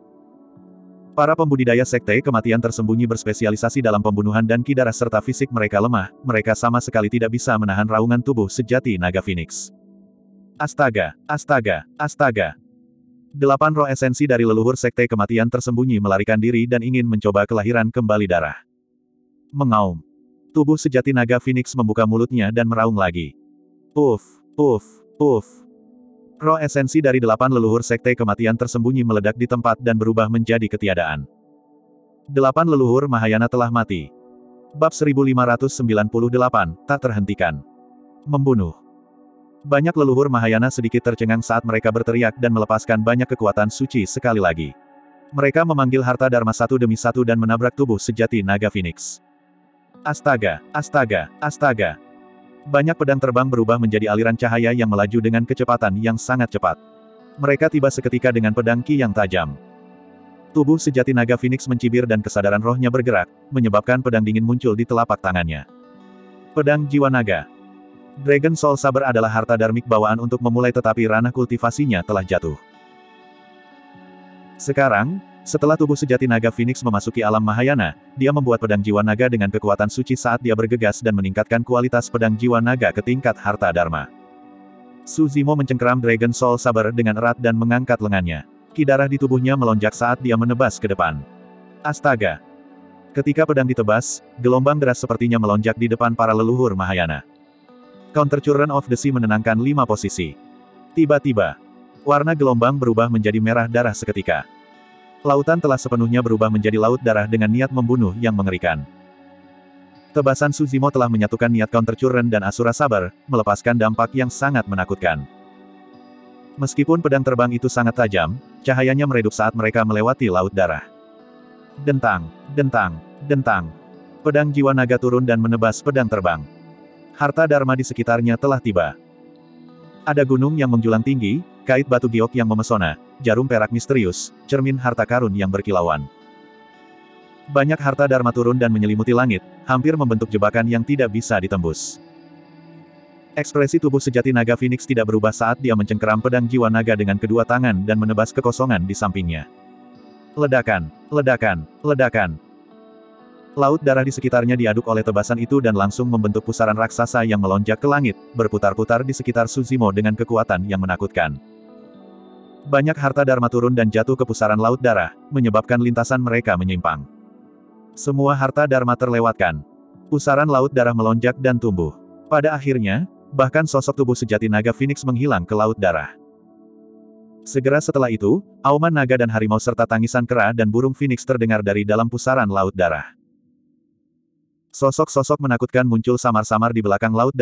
Para pembudidaya Sekte Kematian Tersembunyi berspesialisasi dalam pembunuhan dan ki darah serta fisik mereka lemah, mereka sama sekali tidak bisa menahan raungan tubuh sejati naga Phoenix. Astaga, astaga, astaga. 8 roh esensi dari leluhur Sekte Kematian Tersembunyi melarikan diri dan ingin mencoba kelahiran kembali darah. Mengaum. Tubuh sejati naga Phoenix membuka mulutnya dan meraung lagi. Puff, puff, puff. Roh esensi dari 8 leluhur Sekte Kematian Tersembunyi meledak di tempat dan berubah menjadi ketiadaan. 8 leluhur Mahayana telah mati. Bab 1598, tak terhentikan. Membunuh. Banyak leluhur Mahayana sedikit tercengang saat mereka berteriak dan melepaskan banyak kekuatan suci sekali lagi. Mereka memanggil harta Dharma satu demi satu dan menabrak tubuh sejati naga Phoenix. Astaga, astaga, astaga. Banyak pedang terbang berubah menjadi aliran cahaya yang melaju dengan kecepatan yang sangat cepat. Mereka tiba seketika dengan pedang ki yang tajam. Tubuh sejati naga Phoenix mencibir dan kesadaran rohnya bergerak, menyebabkan pedang dingin muncul di telapak tangannya. Pedang jiwa naga. Dragon Soul Saber adalah harta dharmik bawaan untuk memulai tetapi ranah kultivasinya telah jatuh. Sekarang, setelah tubuh sejati naga Phoenix memasuki alam Mahayana, dia membuat pedang jiwa naga dengan kekuatan suci saat dia bergegas dan meningkatkan kualitas pedang jiwa naga ke tingkat harta dharma. Suzimo mencengkeram Dragon Soul Saber dengan erat dan mengangkat lengannya. Ki darah di tubuhnya melonjak saat dia menebas ke depan. Astaga! Ketika pedang ditebas, gelombang deras sepertinya melonjak di depan para leluhur Mahayana. Counter Children of the Sea menenangkan 5 posisi. Tiba-tiba, warna gelombang berubah menjadi merah darah seketika. Lautan telah sepenuhnya berubah menjadi laut darah dengan niat membunuh yang mengerikan. Tebasan Suzimo telah menyatukan niat Counter Children dan Asura Sabar, melepaskan dampak yang sangat menakutkan. Meskipun pedang terbang itu sangat tajam, cahayanya meredup saat mereka melewati laut darah. Dentang, dentang, dentang. Pedang jiwa naga turun dan menebas pedang terbang. Harta Dharma di sekitarnya telah tiba. Ada gunung yang menjulang tinggi, kait batu giok yang memesona, jarum perak misterius, cermin harta karun yang berkilauan. Banyak harta Dharma turun dan menyelimuti langit, hampir membentuk jebakan yang tidak bisa ditembus. Ekspresi tubuh sejati naga Phoenix tidak berubah saat dia mencengkeram pedang jiwa naga dengan kedua tangan dan menebas kekosongan di sampingnya. Ledakan, ledakan, ledakan. Laut darah di sekitarnya diaduk oleh tebasan itu dan langsung membentuk pusaran raksasa yang melonjak ke langit, berputar-putar di sekitar Suzimo dengan kekuatan yang menakutkan. Banyak harta Dharma turun dan jatuh ke pusaran laut darah, menyebabkan lintasan mereka menyimpang. Semua harta Dharma terlewatkan. Pusaran laut darah melonjak dan tumbuh. Pada akhirnya, bahkan sosok tubuh sejati naga Phoenix menghilang ke laut darah. Segera setelah itu, auman naga dan harimau serta tangisan kera dan burung Phoenix terdengar dari dalam pusaran laut darah. Sosok-sosok menakutkan muncul samar-samar di belakang laut darah,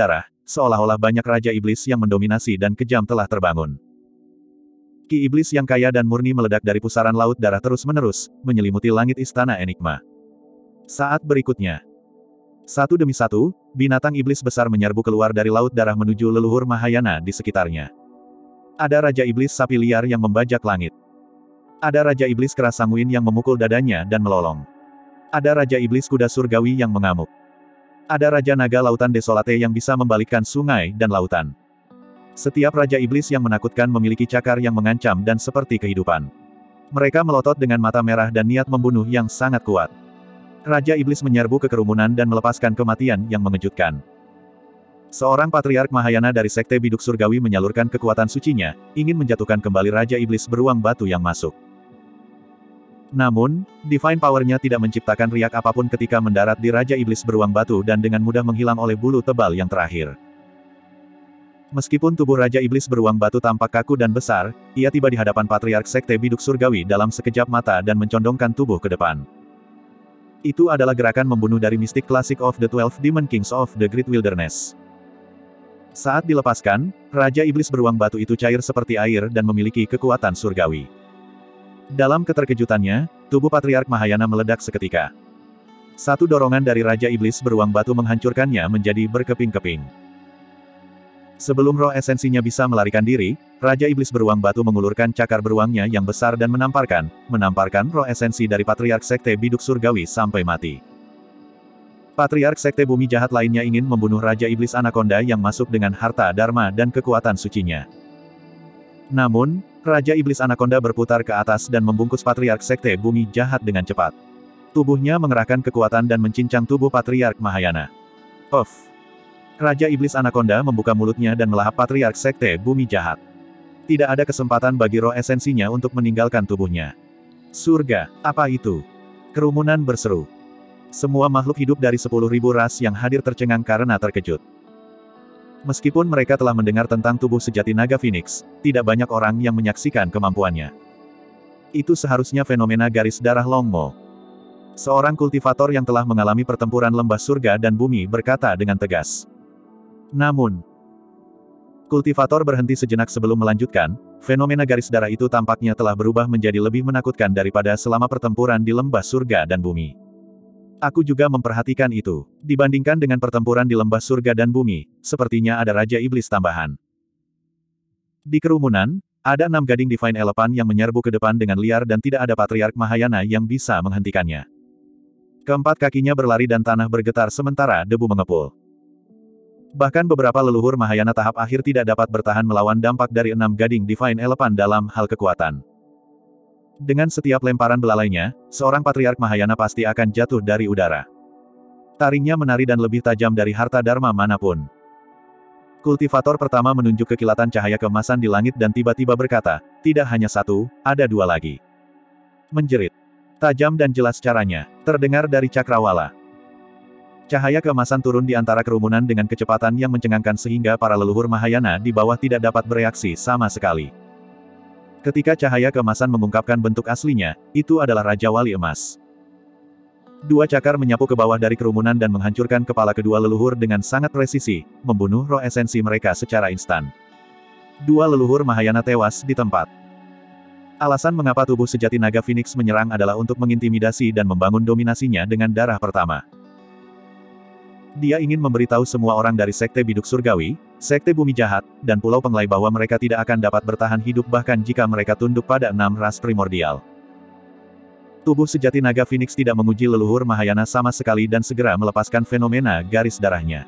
seolah-olah banyak Raja Iblis yang mendominasi dan kejam telah terbangun. Ki iblis yang kaya dan murni meledak dari pusaran laut darah terus-menerus, menyelimuti langit istana Enigma. Saat berikutnya, satu demi satu, binatang iblis besar menyerbu keluar dari laut darah menuju leluhur Mahayana di sekitarnya. Ada Raja Iblis sapi liar yang membajak langit. Ada Raja Iblis keras sanguin yang memukul dadanya dan melolong. Ada Raja Iblis kuda surgawi yang mengamuk. Ada Raja Naga Lautan Desolate yang bisa membalikkan sungai dan lautan. Setiap Raja Iblis yang menakutkan memiliki cakar yang mengancam dan seperti kehidupan. Mereka melotot dengan mata merah dan niat membunuh yang sangat kuat. Raja Iblis menyerbu ke kerumunan dan melepaskan kematian yang mengejutkan. Seorang patriark Mahayana dari Sekte Biduk Surgawi menyalurkan kekuatan sucinya, ingin menjatuhkan kembali Raja Iblis beruang batu yang masuk. Namun, Divine Power-nya tidak menciptakan riak apapun ketika mendarat di Raja Iblis beruang batu dan dengan mudah menghilang oleh bulu tebal yang terakhir. Meskipun tubuh Raja Iblis beruang batu tampak kaku dan besar, ia tiba di hadapan Patriark Sekte Biduk Surgawi dalam sekejap mata dan mencondongkan tubuh ke depan. Itu adalah gerakan membunuh dari mistik klasik of the 12 Demon Kings of the Great Wilderness. Saat dilepaskan, Raja Iblis beruang batu itu cair seperti air dan memiliki kekuatan surgawi. Dalam keterkejutannya, tubuh Patriark Mahayana meledak seketika. Satu dorongan dari Raja Iblis beruang batu menghancurkannya menjadi berkeping-keping. Sebelum roh esensinya bisa melarikan diri, Raja Iblis beruang batu mengulurkan cakar beruangnya yang besar dan menamparkan roh esensi dari Patriark Sekte Biduk Surgawi sampai mati. Patriark Sekte Bumi Jahat lainnya ingin membunuh Raja Iblis Anaconda yang masuk dengan harta dharma dan kekuatan sucinya. Namun, Raja Iblis Anaconda berputar ke atas dan membungkus Patriark Sekte Bumi Jahat dengan cepat. Tubuhnya mengerahkan kekuatan dan mencincang tubuh Patriark Mahayana. Puff! Raja Iblis Anaconda membuka mulutnya dan melahap Patriark Sekte Bumi Jahat. Tidak ada kesempatan bagi roh esensinya untuk meninggalkan tubuhnya. Surga, apa itu? Kerumunan berseru. Semua makhluk hidup dari 10.000 ras yang hadir tercengang karena terkejut. Meskipun mereka telah mendengar tentang tubuh sejati naga Phoenix, tidak banyak orang yang menyaksikan kemampuannya. Itu seharusnya fenomena garis darah Longmo. Seorang kultivator yang telah mengalami pertempuran lembah surga dan bumi berkata dengan tegas. Namun, kultivator berhenti sejenak sebelum melanjutkan, fenomena garis darah itu tampaknya telah berubah menjadi lebih menakutkan daripada selama pertempuran di lembah surga dan bumi. Aku juga memperhatikan itu. Dibandingkan dengan pertempuran di lembah surga dan bumi, sepertinya ada Raja Iblis tambahan. Di kerumunan, ada 6 gading Divine Elephant yang menyerbu ke depan dengan liar dan tidak ada Patriark Mahayana yang bisa menghentikannya. Keempat kakinya berlari dan tanah bergetar sementara debu mengepul. Bahkan beberapa leluhur Mahayana tahap akhir tidak dapat bertahan melawan dampak dari 6 gading Divine Elephant dalam hal kekuatan. Dengan setiap lemparan belalainya, seorang Patriark Mahayana pasti akan jatuh dari udara. Taringnya menari dan lebih tajam dari harta dharma manapun. Kultivator pertama menunjuk ke kilatan cahaya keemasan di langit dan tiba-tiba berkata, tidak hanya satu, ada 2 lagi. Menjerit. Tajam dan jelas caranya, terdengar dari cakrawala. Cahaya keemasan turun di antara kerumunan dengan kecepatan yang mencengangkan sehingga para leluhur Mahayana di bawah tidak dapat bereaksi sama sekali. Ketika cahaya keemasan mengungkapkan bentuk aslinya, itu adalah Raja Wali Emas. 2 cakar menyapu ke bawah dari kerumunan dan menghancurkan kepala kedua leluhur dengan sangat presisi, membunuh roh esensi mereka secara instan. 2 leluhur Mahayana tewas di tempat. Alasan mengapa tubuh sejati naga Phoenix menyerang adalah untuk mengintimidasi dan membangun dominasinya dengan darah pertama. Dia ingin memberitahu semua orang dari Sekte Biduk Surgawi, Sekte Bumi Jahat, dan Pulau Penglai bahwa mereka tidak akan dapat bertahan hidup bahkan jika mereka tunduk pada 6 ras primordial. Tubuh sejati naga Phoenix tidak menguji leluhur Mahayana sama sekali dan segera melepaskan fenomena garis darahnya.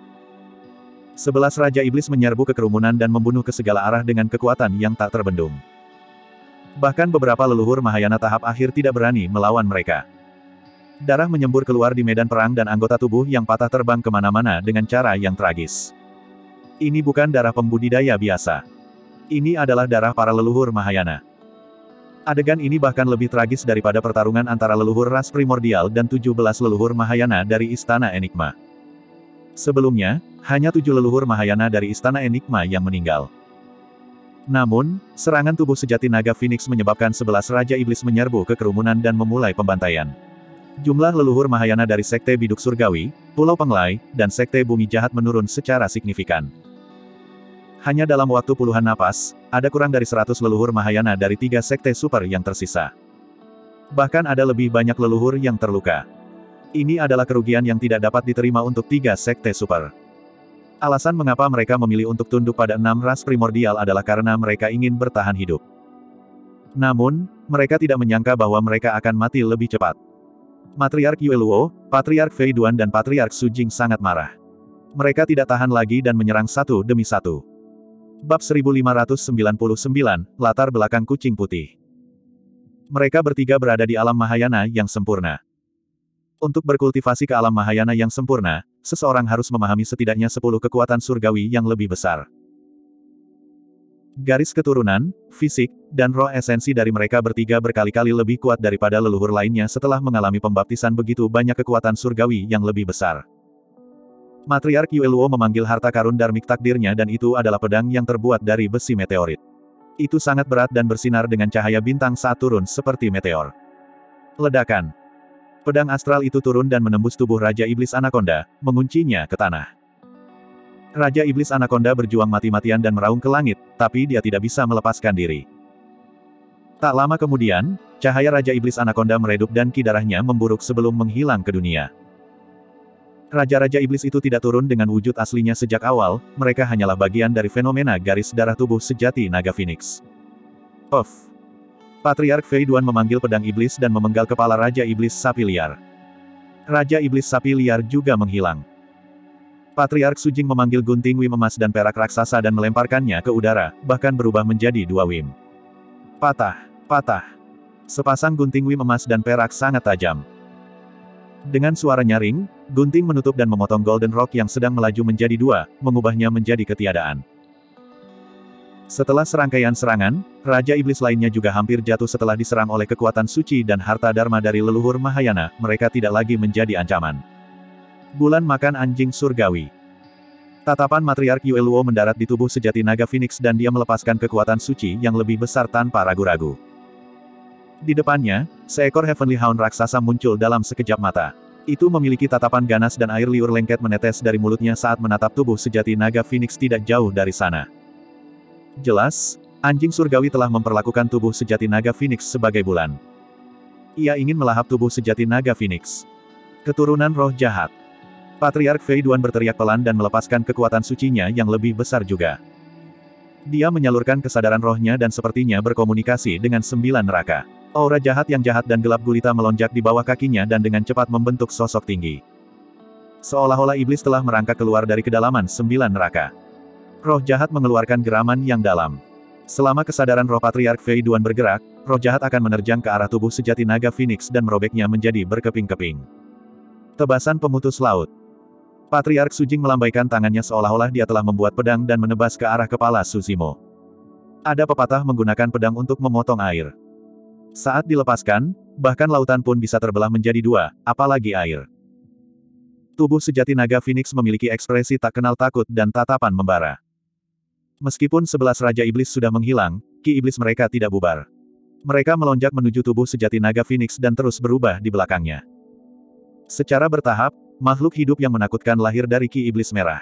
11 Raja Iblis menyerbu ke kerumunan dan membunuh ke segala arah dengan kekuatan yang tak terbendung. Bahkan beberapa leluhur Mahayana tahap akhir tidak berani melawan mereka. Darah menyembur keluar di medan perang dan anggota tubuh yang patah terbang kemana-mana dengan cara yang tragis. Ini bukan darah pembudidaya biasa. Ini adalah darah para leluhur Mahayana. Adegan ini bahkan lebih tragis daripada pertarungan antara leluhur ras primordial dan 17 leluhur Mahayana dari Istana Enigma. Sebelumnya, hanya 7 leluhur Mahayana dari Istana Enigma yang meninggal. Namun, serangan tubuh sejati naga Phoenix menyebabkan 11 Raja Iblis menyerbu ke kerumunan dan memulai pembantaian. Jumlah leluhur Mahayana dari Sekte Biduk Surgawi, Pulau Penglai, dan Sekte Bumi Jahat menurun secara signifikan. Hanya dalam waktu puluhan napas, ada kurang dari 100 leluhur Mahayana dari 3 sekte super yang tersisa. Bahkan ada lebih banyak leluhur yang terluka. Ini adalah kerugian yang tidak dapat diterima untuk 3 sekte super. Alasan mengapa mereka memilih untuk tunduk pada 6 ras primordial adalah karena mereka ingin bertahan hidup. Namun, mereka tidak menyangka bahwa mereka akan mati lebih cepat. Matriark Yue Luo, Patriark Fei Duan dan Patriark Su Jing sangat marah. Mereka tidak tahan lagi dan menyerang satu demi satu. Bab 1599, Latar Belakang Kucing Putih. Mereka bertiga berada di alam Mahayana yang sempurna. Untuk berkultivasi ke alam Mahayana yang sempurna, seseorang harus memahami setidaknya 10 kekuatan surgawi yang lebih besar. Garis keturunan, fisik, dan roh esensi dari mereka bertiga berkali-kali lebih kuat daripada leluhur lainnya setelah mengalami pembaptisan begitu banyak kekuatan surgawi yang lebih besar. Matriark Yue Luo memanggil harta karun darmik takdirnya dan itu adalah pedang yang terbuat dari besi meteorit. Itu sangat berat dan bersinar dengan cahaya bintang saat turun seperti meteor. Ledakan. Pedang astral itu turun dan menembus tubuh Raja Iblis Anaconda, menguncinya ke tanah. Raja Iblis Anaconda berjuang mati-matian dan meraung ke langit, tapi dia tidak bisa melepaskan diri. Tak lama kemudian, cahaya Raja Iblis Anaconda meredup dan ki darahnya memburuk sebelum menghilang ke dunia. Raja-Raja Iblis itu tidak turun dengan wujud aslinya sejak awal, mereka hanyalah bagian dari fenomena garis darah tubuh sejati naga Phoenix. Off. Patriark Fei Duan memanggil pedang iblis dan memenggal kepala Raja Iblis Sapi Liar. Raja Iblis Sapi Liar juga menghilang. Patriark Su Jing memanggil gunting wim emas dan perak raksasa dan melemparkannya ke udara, bahkan berubah menjadi 2 wim. Patah, patah. Sepasang gunting wim emas dan perak sangat tajam. Dengan suara nyaring, gunting menutup dan memotong Golden Rock yang sedang melaju menjadi 2, mengubahnya menjadi ketiadaan. Setelah serangkaian serangan, Raja Iblis lainnya juga hampir jatuh setelah diserang oleh kekuatan suci dan harta dharma dari leluhur Mahayana, mereka tidak lagi menjadi ancaman. Bulan makan anjing surgawi. Tatapan Matriark Yue Luo mendarat di tubuh sejati naga Phoenix dan dia melepaskan kekuatan suci yang lebih besar tanpa ragu-ragu. Di depannya, seekor Heavenly Hound raksasa muncul dalam sekejap mata. Itu memiliki tatapan ganas dan air liur lengket menetes dari mulutnya saat menatap tubuh sejati naga Phoenix tidak jauh dari sana. Jelas, anjing surgawi telah memperlakukan tubuh sejati naga Phoenix sebagai bulan. Ia ingin melahap tubuh sejati naga Phoenix. Keturunan roh jahat. Patriark Fei Duan berteriak pelan dan melepaskan kekuatan sucinya yang lebih besar juga. Dia menyalurkan kesadaran rohnya dan sepertinya berkomunikasi dengan 9 neraka. Aura jahat yang jahat dan gelap gulita melonjak di bawah kakinya dan dengan cepat membentuk sosok tinggi. Seolah-olah iblis telah merangkak keluar dari kedalaman 9 neraka. Roh jahat mengeluarkan geraman yang dalam. Selama kesadaran roh Patriark Fei Duan bergerak, roh jahat akan menerjang ke arah tubuh sejati naga Phoenix dan merobeknya menjadi berkeping-keping. Tebasan pemutus laut. Patriark Su Jing melambaikan tangannya seolah-olah dia telah membuat pedang dan menebas ke arah kepala Su Zimo. Ada pepatah menggunakan pedang untuk memotong air. Saat dilepaskan, bahkan lautan pun bisa terbelah menjadi 2, apalagi air. Tubuh sejati naga Phoenix memiliki ekspresi tak kenal takut dan tatapan membara. Meskipun 11 Raja Iblis sudah menghilang, ki iblis mereka tidak bubar. Mereka melonjak menuju tubuh sejati naga Phoenix dan terus berubah di belakangnya. Secara bertahap, makhluk hidup yang menakutkan lahir dari ki iblis merah.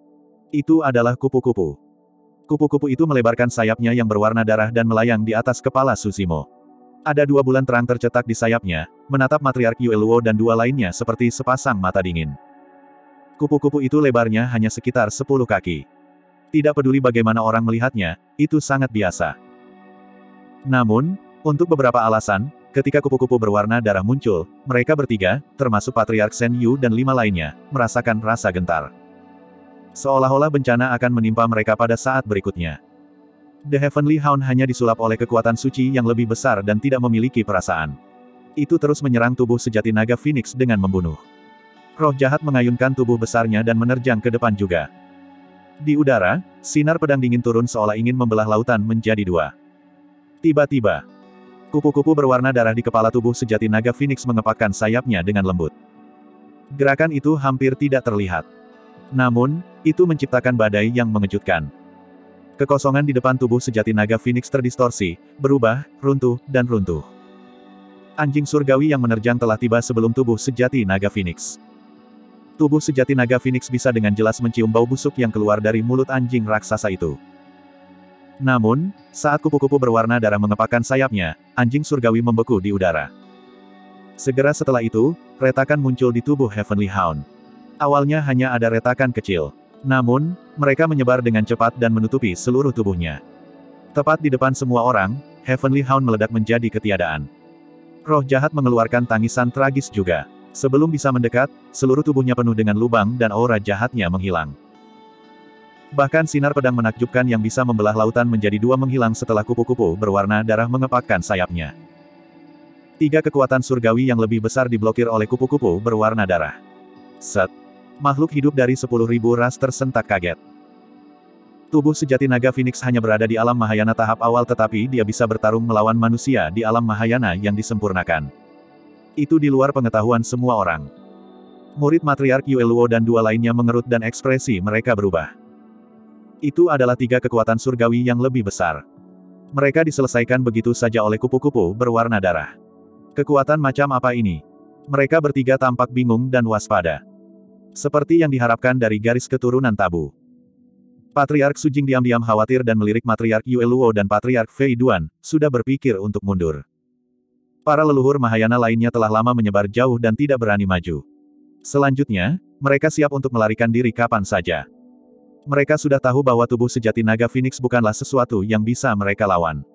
Itu adalah kupu-kupu. Kupu-kupu itu melebarkan sayapnya yang berwarna darah dan melayang di atas kepala Su Zimo. Ada 2 bulan terang tercetak di sayapnya, menatap Matriark Yue Luo dan 2 lainnya seperti sepasang mata dingin. Kupu-kupu itu lebarnya hanya sekitar 10 kaki. Tidak peduli bagaimana orang melihatnya, itu sangat biasa. Namun, untuk beberapa alasan, ketika kupu-kupu berwarna darah muncul, mereka bertiga, termasuk Patriark Shen Yu dan 5 lainnya, merasakan rasa gentar. Seolah-olah bencana akan menimpa mereka pada saat berikutnya. The Heavenly Hound hanya disulap oleh kekuatan suci yang lebih besar dan tidak memiliki perasaan. Itu terus menyerang tubuh sejati naga Phoenix dengan membunuh. Roh jahat mengayunkan tubuh besarnya dan menerjang ke depan juga. Di udara, sinar pedang dingin turun seolah ingin membelah lautan menjadi 2. Tiba-tiba, kupu-kupu berwarna darah di kepala tubuh sejati naga Phoenix mengepakkan sayapnya dengan lembut. Gerakan itu hampir tidak terlihat. Namun, itu menciptakan badai yang mengejutkan. Kekosongan di depan tubuh sejati naga Phoenix terdistorsi, berubah, runtuh, dan runtuh. Anjing surgawi yang menerjang telah tiba sebelum tubuh sejati naga Phoenix. Tubuh sejati naga Phoenix bisa dengan jelas mencium bau busuk yang keluar dari mulut anjing raksasa itu. Namun, saat kupu-kupu berwarna darah mengepakkan sayapnya, anjing surgawi membeku di udara. Segera setelah itu, retakan muncul di tubuh Heavenly Hound. Awalnya hanya ada retakan kecil. Namun, mereka menyebar dengan cepat dan menutupi seluruh tubuhnya. Tepat di depan semua orang, Heavenly Hound meledak menjadi ketiadaan. Roh jahat mengeluarkan tangisan tragis juga. Sebelum bisa mendekat, seluruh tubuhnya penuh dengan lubang dan aura jahatnya menghilang. Bahkan sinar pedang menakjubkan yang bisa membelah lautan menjadi dua menghilang setelah kupu-kupu berwarna darah mengepakkan sayapnya. 3 kekuatan surgawi yang lebih besar diblokir oleh kupu-kupu berwarna darah. Set. Makhluk hidup dari 10.000 ras tersentak kaget. Tubuh sejati naga Phoenix hanya berada di alam Mahayana tahap awal tetapi dia bisa bertarung melawan manusia di alam Mahayana yang disempurnakan. Itu di luar pengetahuan semua orang. Murid matriark Yue Luo dan dua lainnya mengerut dan ekspresi mereka berubah. Itu adalah 3 kekuatan surgawi yang lebih besar. Mereka diselesaikan begitu saja oleh kupu-kupu berwarna darah. Kekuatan macam apa ini? Mereka bertiga tampak bingung dan waspada. Seperti yang diharapkan dari garis keturunan tabu. Patriark Sujing diam-diam khawatir dan melirik matriark Yue Luo dan patriark Fei Duan, sudah berpikir untuk mundur. Para leluhur Mahayana lainnya telah lama menyebar jauh dan tidak berani maju. Selanjutnya, mereka siap untuk melarikan diri kapan saja. Mereka sudah tahu bahwa tubuh sejati naga Phoenix bukanlah sesuatu yang bisa mereka lawan.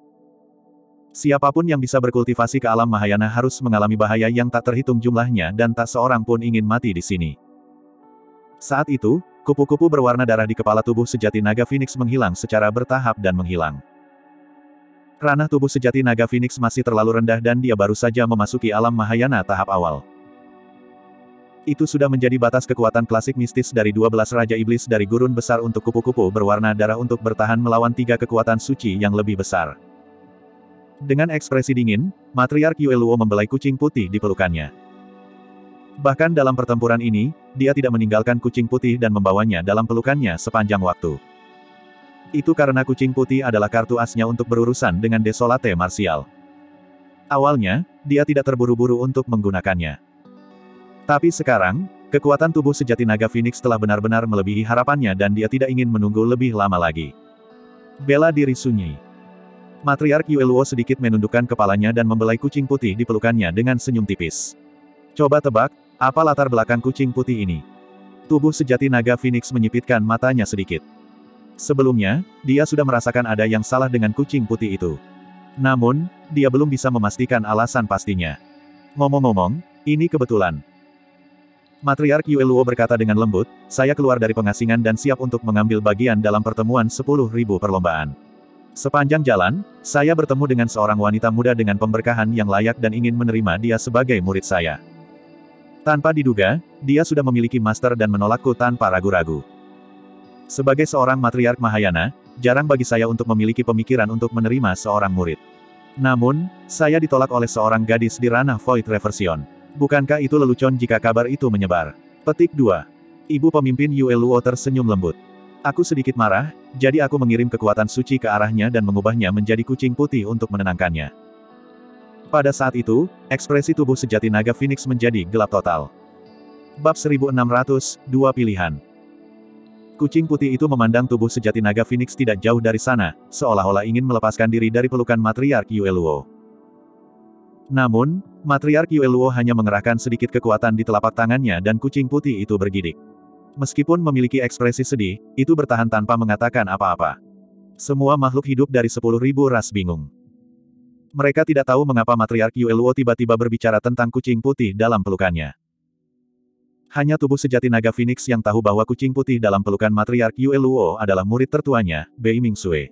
Siapapun yang bisa berkultivasi ke alam Mahayana harus mengalami bahaya yang tak terhitung jumlahnya dan tak seorang pun ingin mati di sini. Saat itu, kupu-kupu berwarna darah di kepala tubuh sejati naga Phoenix menghilang secara bertahap dan menghilang. Ranah tubuh sejati naga Phoenix masih terlalu rendah dan dia baru saja memasuki alam Mahayana tahap awal. Itu sudah menjadi batas kekuatan klasik mistis dari 12 Raja Iblis dari gurun besar untuk kupu-kupu berwarna darah untuk bertahan melawan 3 kekuatan suci yang lebih besar. Dengan ekspresi dingin, matriark Yue Luo membelai kucing putih di pelukannya. Bahkan dalam pertempuran ini, dia tidak meninggalkan kucing putih dan membawanya dalam pelukannya sepanjang waktu. Itu karena kucing putih adalah kartu asnya untuk berurusan dengan Desolate Martial. Awalnya, dia tidak terburu-buru untuk menggunakannya. Tapi sekarang, kekuatan tubuh sejati naga Phoenix telah benar-benar melebihi harapannya dan dia tidak ingin menunggu lebih lama lagi. Bela diri sunyi. Matriark Yue Luo sedikit menundukkan kepalanya dan membelai kucing putih di pelukannya dengan senyum tipis. Coba tebak, apa latar belakang kucing putih ini? Tubuh sejati naga Phoenix menyipitkan matanya sedikit. Sebelumnya, dia sudah merasakan ada yang salah dengan kucing putih itu. Namun, dia belum bisa memastikan alasan pastinya. Ngomong-ngomong, ini kebetulan. Matriark Yue Luo berkata dengan lembut, saya keluar dari pengasingan dan siap untuk mengambil bagian dalam pertemuan 10.000 perlombaan. Sepanjang jalan, saya bertemu dengan seorang wanita muda dengan pemberkahan yang layak dan ingin menerima dia sebagai murid saya. Tanpa diduga, dia sudah memiliki master dan menolakku tanpa ragu-ragu. Sebagai seorang matriark Mahayana, jarang bagi saya untuk memiliki pemikiran untuk menerima seorang murid. Namun, saya ditolak oleh seorang gadis di ranah Void Reversion. Bukankah itu lelucon jika kabar itu menyebar? Petik 2. Ibu pemimpin Yue Luo tersenyum lembut. Aku sedikit marah, jadi aku mengirim kekuatan suci ke arahnya dan mengubahnya menjadi kucing putih untuk menenangkannya. Pada saat itu, ekspresi tubuh sejati naga Phoenix menjadi gelap total. Bab 1600, dua pilihan. Kucing putih itu memandang tubuh sejati naga Phoenix tidak jauh dari sana, seolah-olah ingin melepaskan diri dari pelukan matriark Yue Luo. Namun, matriark Yue Luo hanya mengerahkan sedikit kekuatan di telapak tangannya dan kucing putih itu bergidik. Meskipun memiliki ekspresi sedih, itu bertahan tanpa mengatakan apa-apa. Semua makhluk hidup dari 10.000 ras bingung. Mereka tidak tahu mengapa matriark Yue Luo tiba-tiba berbicara tentang kucing putih dalam pelukannya. Hanya tubuh sejati naga Phoenix yang tahu bahwa kucing putih dalam pelukan matriark Yue Luo adalah murid tertuanya, Bei Mingsue.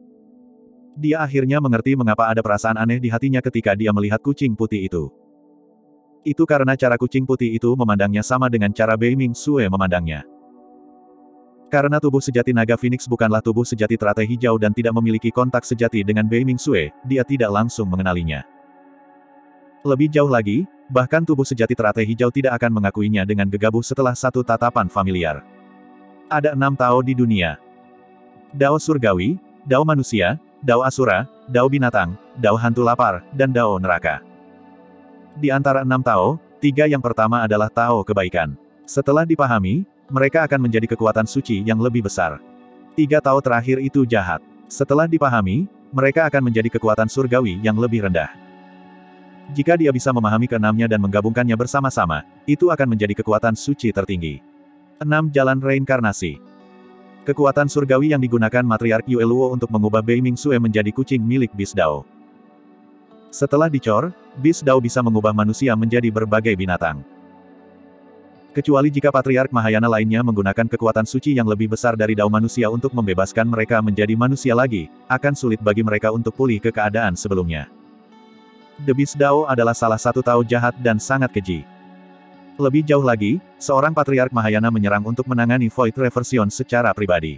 Dia akhirnya mengerti mengapa ada perasaan aneh di hatinya ketika dia melihat kucing putih itu. Itu karena cara kucing putih itu memandangnya sama dengan cara Bei Mingsue memandangnya. Karena tubuh sejati naga Phoenix bukanlah tubuh sejati teratai hijau dan tidak memiliki kontak sejati dengan Bei Mingsue, dia tidak langsung mengenalinya. Lebih jauh lagi, bahkan tubuh sejati teratai hijau tidak akan mengakuinya dengan gegabah setelah satu tatapan familiar. Ada 6 Tao di dunia. Dao Surgawi, Dao Manusia, Dao Asura, Dao Binatang, Dao Hantu Lapar, dan Dao Neraka. Di antara 6 Tao, 3 yang pertama adalah Tao Kebaikan. Setelah dipahami, mereka akan menjadi kekuatan suci yang lebih besar. 3 Tao terakhir itu jahat. Setelah dipahami, mereka akan menjadi kekuatan surgawi yang lebih rendah. Jika dia bisa memahami keenamnya dan menggabungkannya bersama-sama, itu akan menjadi kekuatan suci tertinggi. 6 Jalan Reinkarnasi. Kekuatan surgawi yang digunakan Matriark Yue Luo untuk mengubah Bei Ming Sue menjadi kucing milik Beast Dao. Setelah dicor, Beast Dao bisa mengubah manusia menjadi berbagai binatang. Kecuali jika Patriark Mahayana lainnya menggunakan kekuatan suci yang lebih besar dari Dao manusia untuk membebaskan mereka menjadi manusia lagi, akan sulit bagi mereka untuk pulih ke keadaan sebelumnya. The Beast Dao adalah salah satu Tao jahat dan sangat keji. Lebih jauh lagi, seorang Patriark Mahayana menyerang untuk menangani Void Reversion secara pribadi.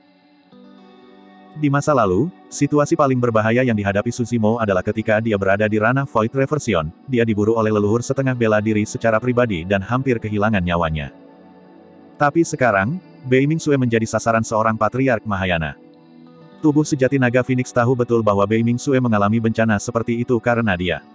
Di masa lalu, situasi paling berbahaya yang dihadapi Susimo adalah ketika dia berada di ranah Void Reversion, dia diburu oleh leluhur setengah bela diri secara pribadi dan hampir kehilangan nyawanya. Tapi sekarang, Bei Ming Sue menjadi sasaran seorang Patriark Mahayana. Tubuh sejati naga Phoenix tahu betul bahwa Bei Ming Sue mengalami bencana seperti itu karena dia.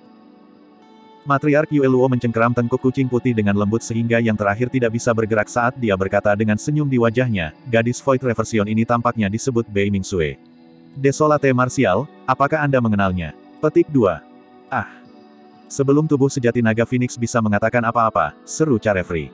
Matriark Yue Luo mencengkeram tengkuk kucing putih dengan lembut sehingga yang terakhir tidak bisa bergerak saat dia berkata dengan senyum di wajahnya, gadis Void Reversion ini tampaknya disebut Bei Ming Sue. Desolate Martial, apakah Anda mengenalnya? Petik 2. Ah. Sebelum tubuh sejati naga Phoenix bisa mengatakan apa-apa, seru Carefree.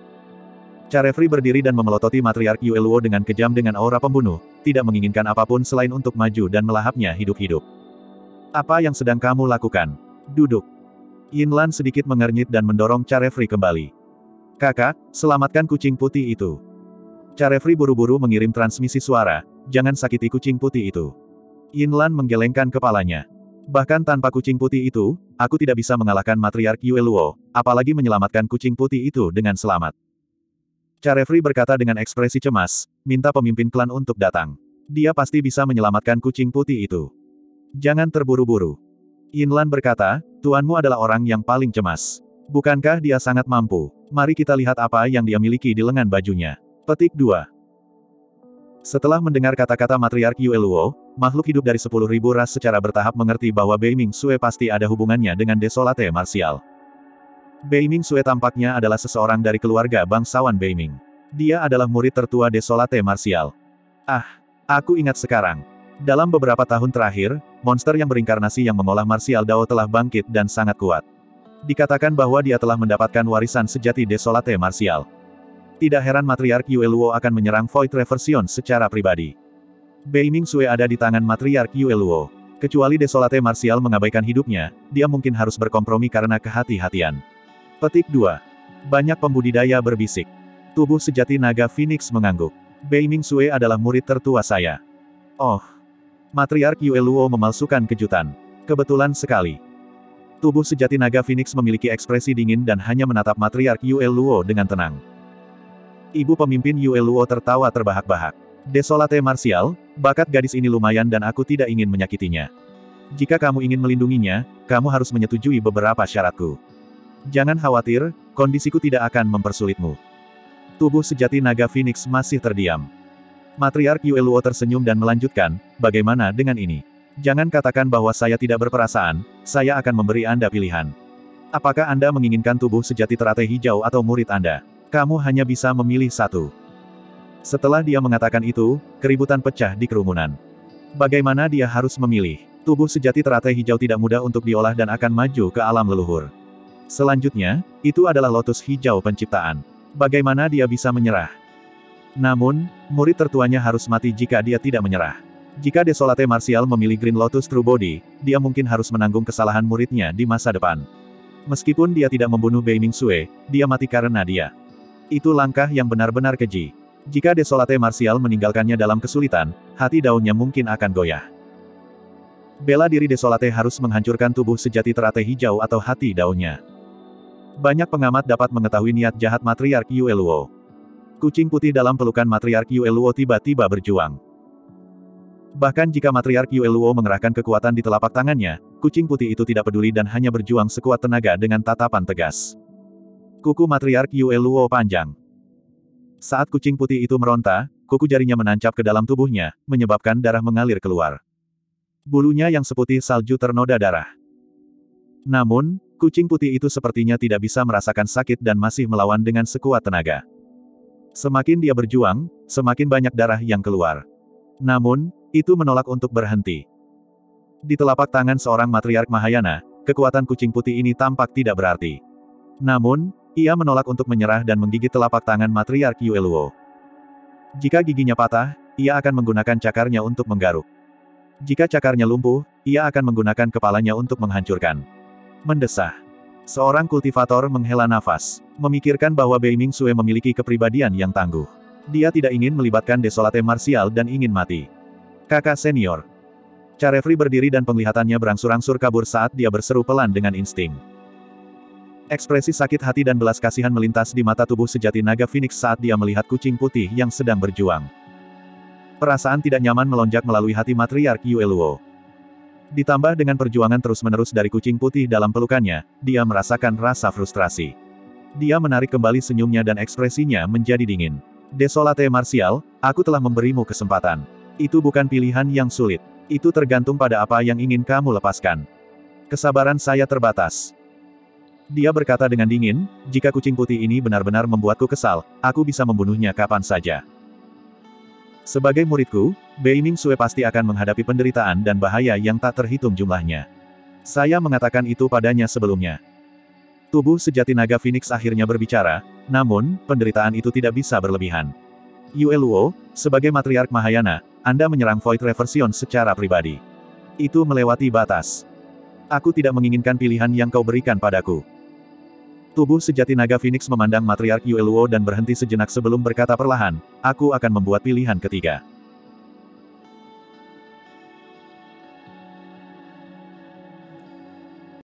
Carefree berdiri dan memelototi Matriark Yue Luo dengan kejam dengan aura pembunuh, tidak menginginkan apapun selain untuk maju dan melahapnya hidup-hidup. Apa yang sedang kamu lakukan? Duduk. Yinlan sedikit mengernyit dan mendorong Carefree kembali. Kakak, selamatkan kucing putih itu. Carefree buru-buru mengirim transmisi suara, jangan sakiti kucing putih itu. Yinlan menggelengkan kepalanya. Bahkan tanpa kucing putih itu, aku tidak bisa mengalahkan Matriark Yue Luo, apalagi menyelamatkan kucing putih itu dengan selamat. Carefree berkata dengan ekspresi cemas, minta pemimpin klan untuk datang. Dia pasti bisa menyelamatkan kucing putih itu. Jangan terburu-buru. Yinlan berkata, tuanmu adalah orang yang paling cemas. Bukankah dia sangat mampu? Mari kita lihat apa yang dia miliki di lengan bajunya. Petik 2. Setelah mendengar kata-kata Matriark Yue Luo, makhluk hidup dari 10.000 ras secara bertahap mengerti bahwa Bei Ming Sue pasti ada hubungannya dengan Desolate Martial. Bei Ming Sue tampaknya adalah seseorang dari keluarga bangsawan Bei Ming. Dia adalah murid tertua Desolate Martial. Ah, aku ingat sekarang. Dalam beberapa tahun terakhir, monster yang berinkarnasi yang mengolah Martial Dao telah bangkit dan sangat kuat. Dikatakan bahwa dia telah mendapatkan warisan sejati Desolate Martial. Tidak heran Matriark Yue Luo akan menyerang Void Reversion secara pribadi. Bei Ming Sue ada di tangan Matriark Yue Luo. Kecuali Desolate Martial mengabaikan hidupnya, dia mungkin harus berkompromi karena kehati-hatian. Petik 2. Banyak pembudidaya berbisik. Tubuh sejati naga Phoenix mengangguk. Bei Ming Sue adalah murid tertua saya. Oh. Matriark Yue Luo memalsukan kejutan. Kebetulan sekali. Tubuh sejati naga Phoenix memiliki ekspresi dingin dan hanya menatap Matriark Yue Luo dengan tenang. Ibu pemimpin Yue Luo tertawa terbahak-bahak. Desolate Martial, bakat gadis ini lumayan dan aku tidak ingin menyakitinya. Jika kamu ingin melindunginya, kamu harus menyetujui beberapa syaratku. Jangan khawatir, kondisiku tidak akan mempersulitmu. Tubuh sejati naga Phoenix masih terdiam. Matriark Yue Luo tersenyum dan melanjutkan, bagaimana dengan ini? Jangan katakan bahwa saya tidak berperasaan, saya akan memberi Anda pilihan. Apakah Anda menginginkan tubuh sejati teratai hijau atau murid Anda? Kamu hanya bisa memilih satu. Setelah dia mengatakan itu, keributan pecah di kerumunan. Bagaimana dia harus memilih? Tubuh sejati teratai hijau tidak mudah untuk diolah dan akan maju ke alam leluhur. Selanjutnya, itu adalah lotus hijau penciptaan. Bagaimana dia bisa menyerah? Namun, murid tertuanya harus mati jika dia tidak menyerah. Jika Desolate Martial memilih Green Lotus True Body, dia mungkin harus menanggung kesalahan muridnya di masa depan. Meskipun dia tidak membunuh Bei Ming Sue, dia mati karena dia. Itu langkah yang benar-benar keji. Jika Desolate Martial meninggalkannya dalam kesulitan, hati daunnya mungkin akan goyah. Bela diri Desolate harus menghancurkan tubuh sejati teratai hijau atau hati daunnya. Banyak pengamat dapat mengetahui niat jahat Matriark Yue Luo. Kucing putih dalam pelukan Matriark Yue Luo tiba-tiba berjuang. Bahkan jika Matriark Yue Luo mengerahkan kekuatan di telapak tangannya, kucing putih itu tidak peduli dan hanya berjuang sekuat tenaga dengan tatapan tegas. Kuku Matriark Yue Luo panjang. Saat kucing putih itu meronta, kuku jarinya menancap ke dalam tubuhnya, menyebabkan darah mengalir keluar. Bulunya yang seputih salju ternoda darah. Namun, Kucing putih itu sepertinya tidak bisa merasakan sakit dan masih melawan dengan sekuat tenaga. Semakin dia berjuang, semakin banyak darah yang keluar. Namun, itu menolak untuk berhenti. Di telapak tangan seorang matriark Mahayana, kekuatan kucing putih ini tampak tidak berarti. Namun, ia menolak untuk menyerah dan menggigit telapak tangan matriark Yueluo. Jika giginya patah, ia akan menggunakan cakarnya untuk menggaruk. Jika cakarnya lumpuh, ia akan menggunakan kepalanya untuk menghancurkan. Mendesah. Seorang kultivator menghela nafas, memikirkan bahwa Bei Mingxue memiliki kepribadian yang tangguh. Dia tidak ingin melibatkan desolate marsial dan ingin mati. Kakak senior. Carefree berdiri dan penglihatannya berangsur-angsur kabur saat dia berseru pelan dengan insting. Ekspresi sakit hati dan belas kasihan melintas di mata tubuh sejati naga Phoenix saat dia melihat kucing putih yang sedang berjuang. Perasaan tidak nyaman melonjak melalui hati matriark Yueluo. Ditambah dengan perjuangan terus-menerus dari kucing putih dalam pelukannya, dia merasakan rasa frustrasi. Dia menarik kembali senyumnya dan ekspresinya menjadi dingin. Desolate marsial, aku telah memberimu kesempatan. Itu bukan pilihan yang sulit. Itu tergantung pada apa yang ingin kamu lepaskan. Kesabaran saya terbatas. Dia berkata dengan dingin, jika kucing putih ini benar-benar membuatku kesal, aku bisa membunuhnya kapan saja. Sebagai muridku, Bei Mingxue pasti akan menghadapi penderitaan dan bahaya yang tak terhitung jumlahnya. Saya mengatakan itu padanya sebelumnya. Tubuh sejati naga Phoenix akhirnya berbicara, namun, penderitaan itu tidak bisa berlebihan. Yueluo, sebagai matriark Mahayana, Anda menyerang Void Reversion secara pribadi. Itu melewati batas. Aku tidak menginginkan pilihan yang kau berikan padaku. Tubuh sejati naga Phoenix memandang matriark Yueluo dan berhenti sejenak sebelum berkata perlahan, aku akan membuat pilihan ketiga.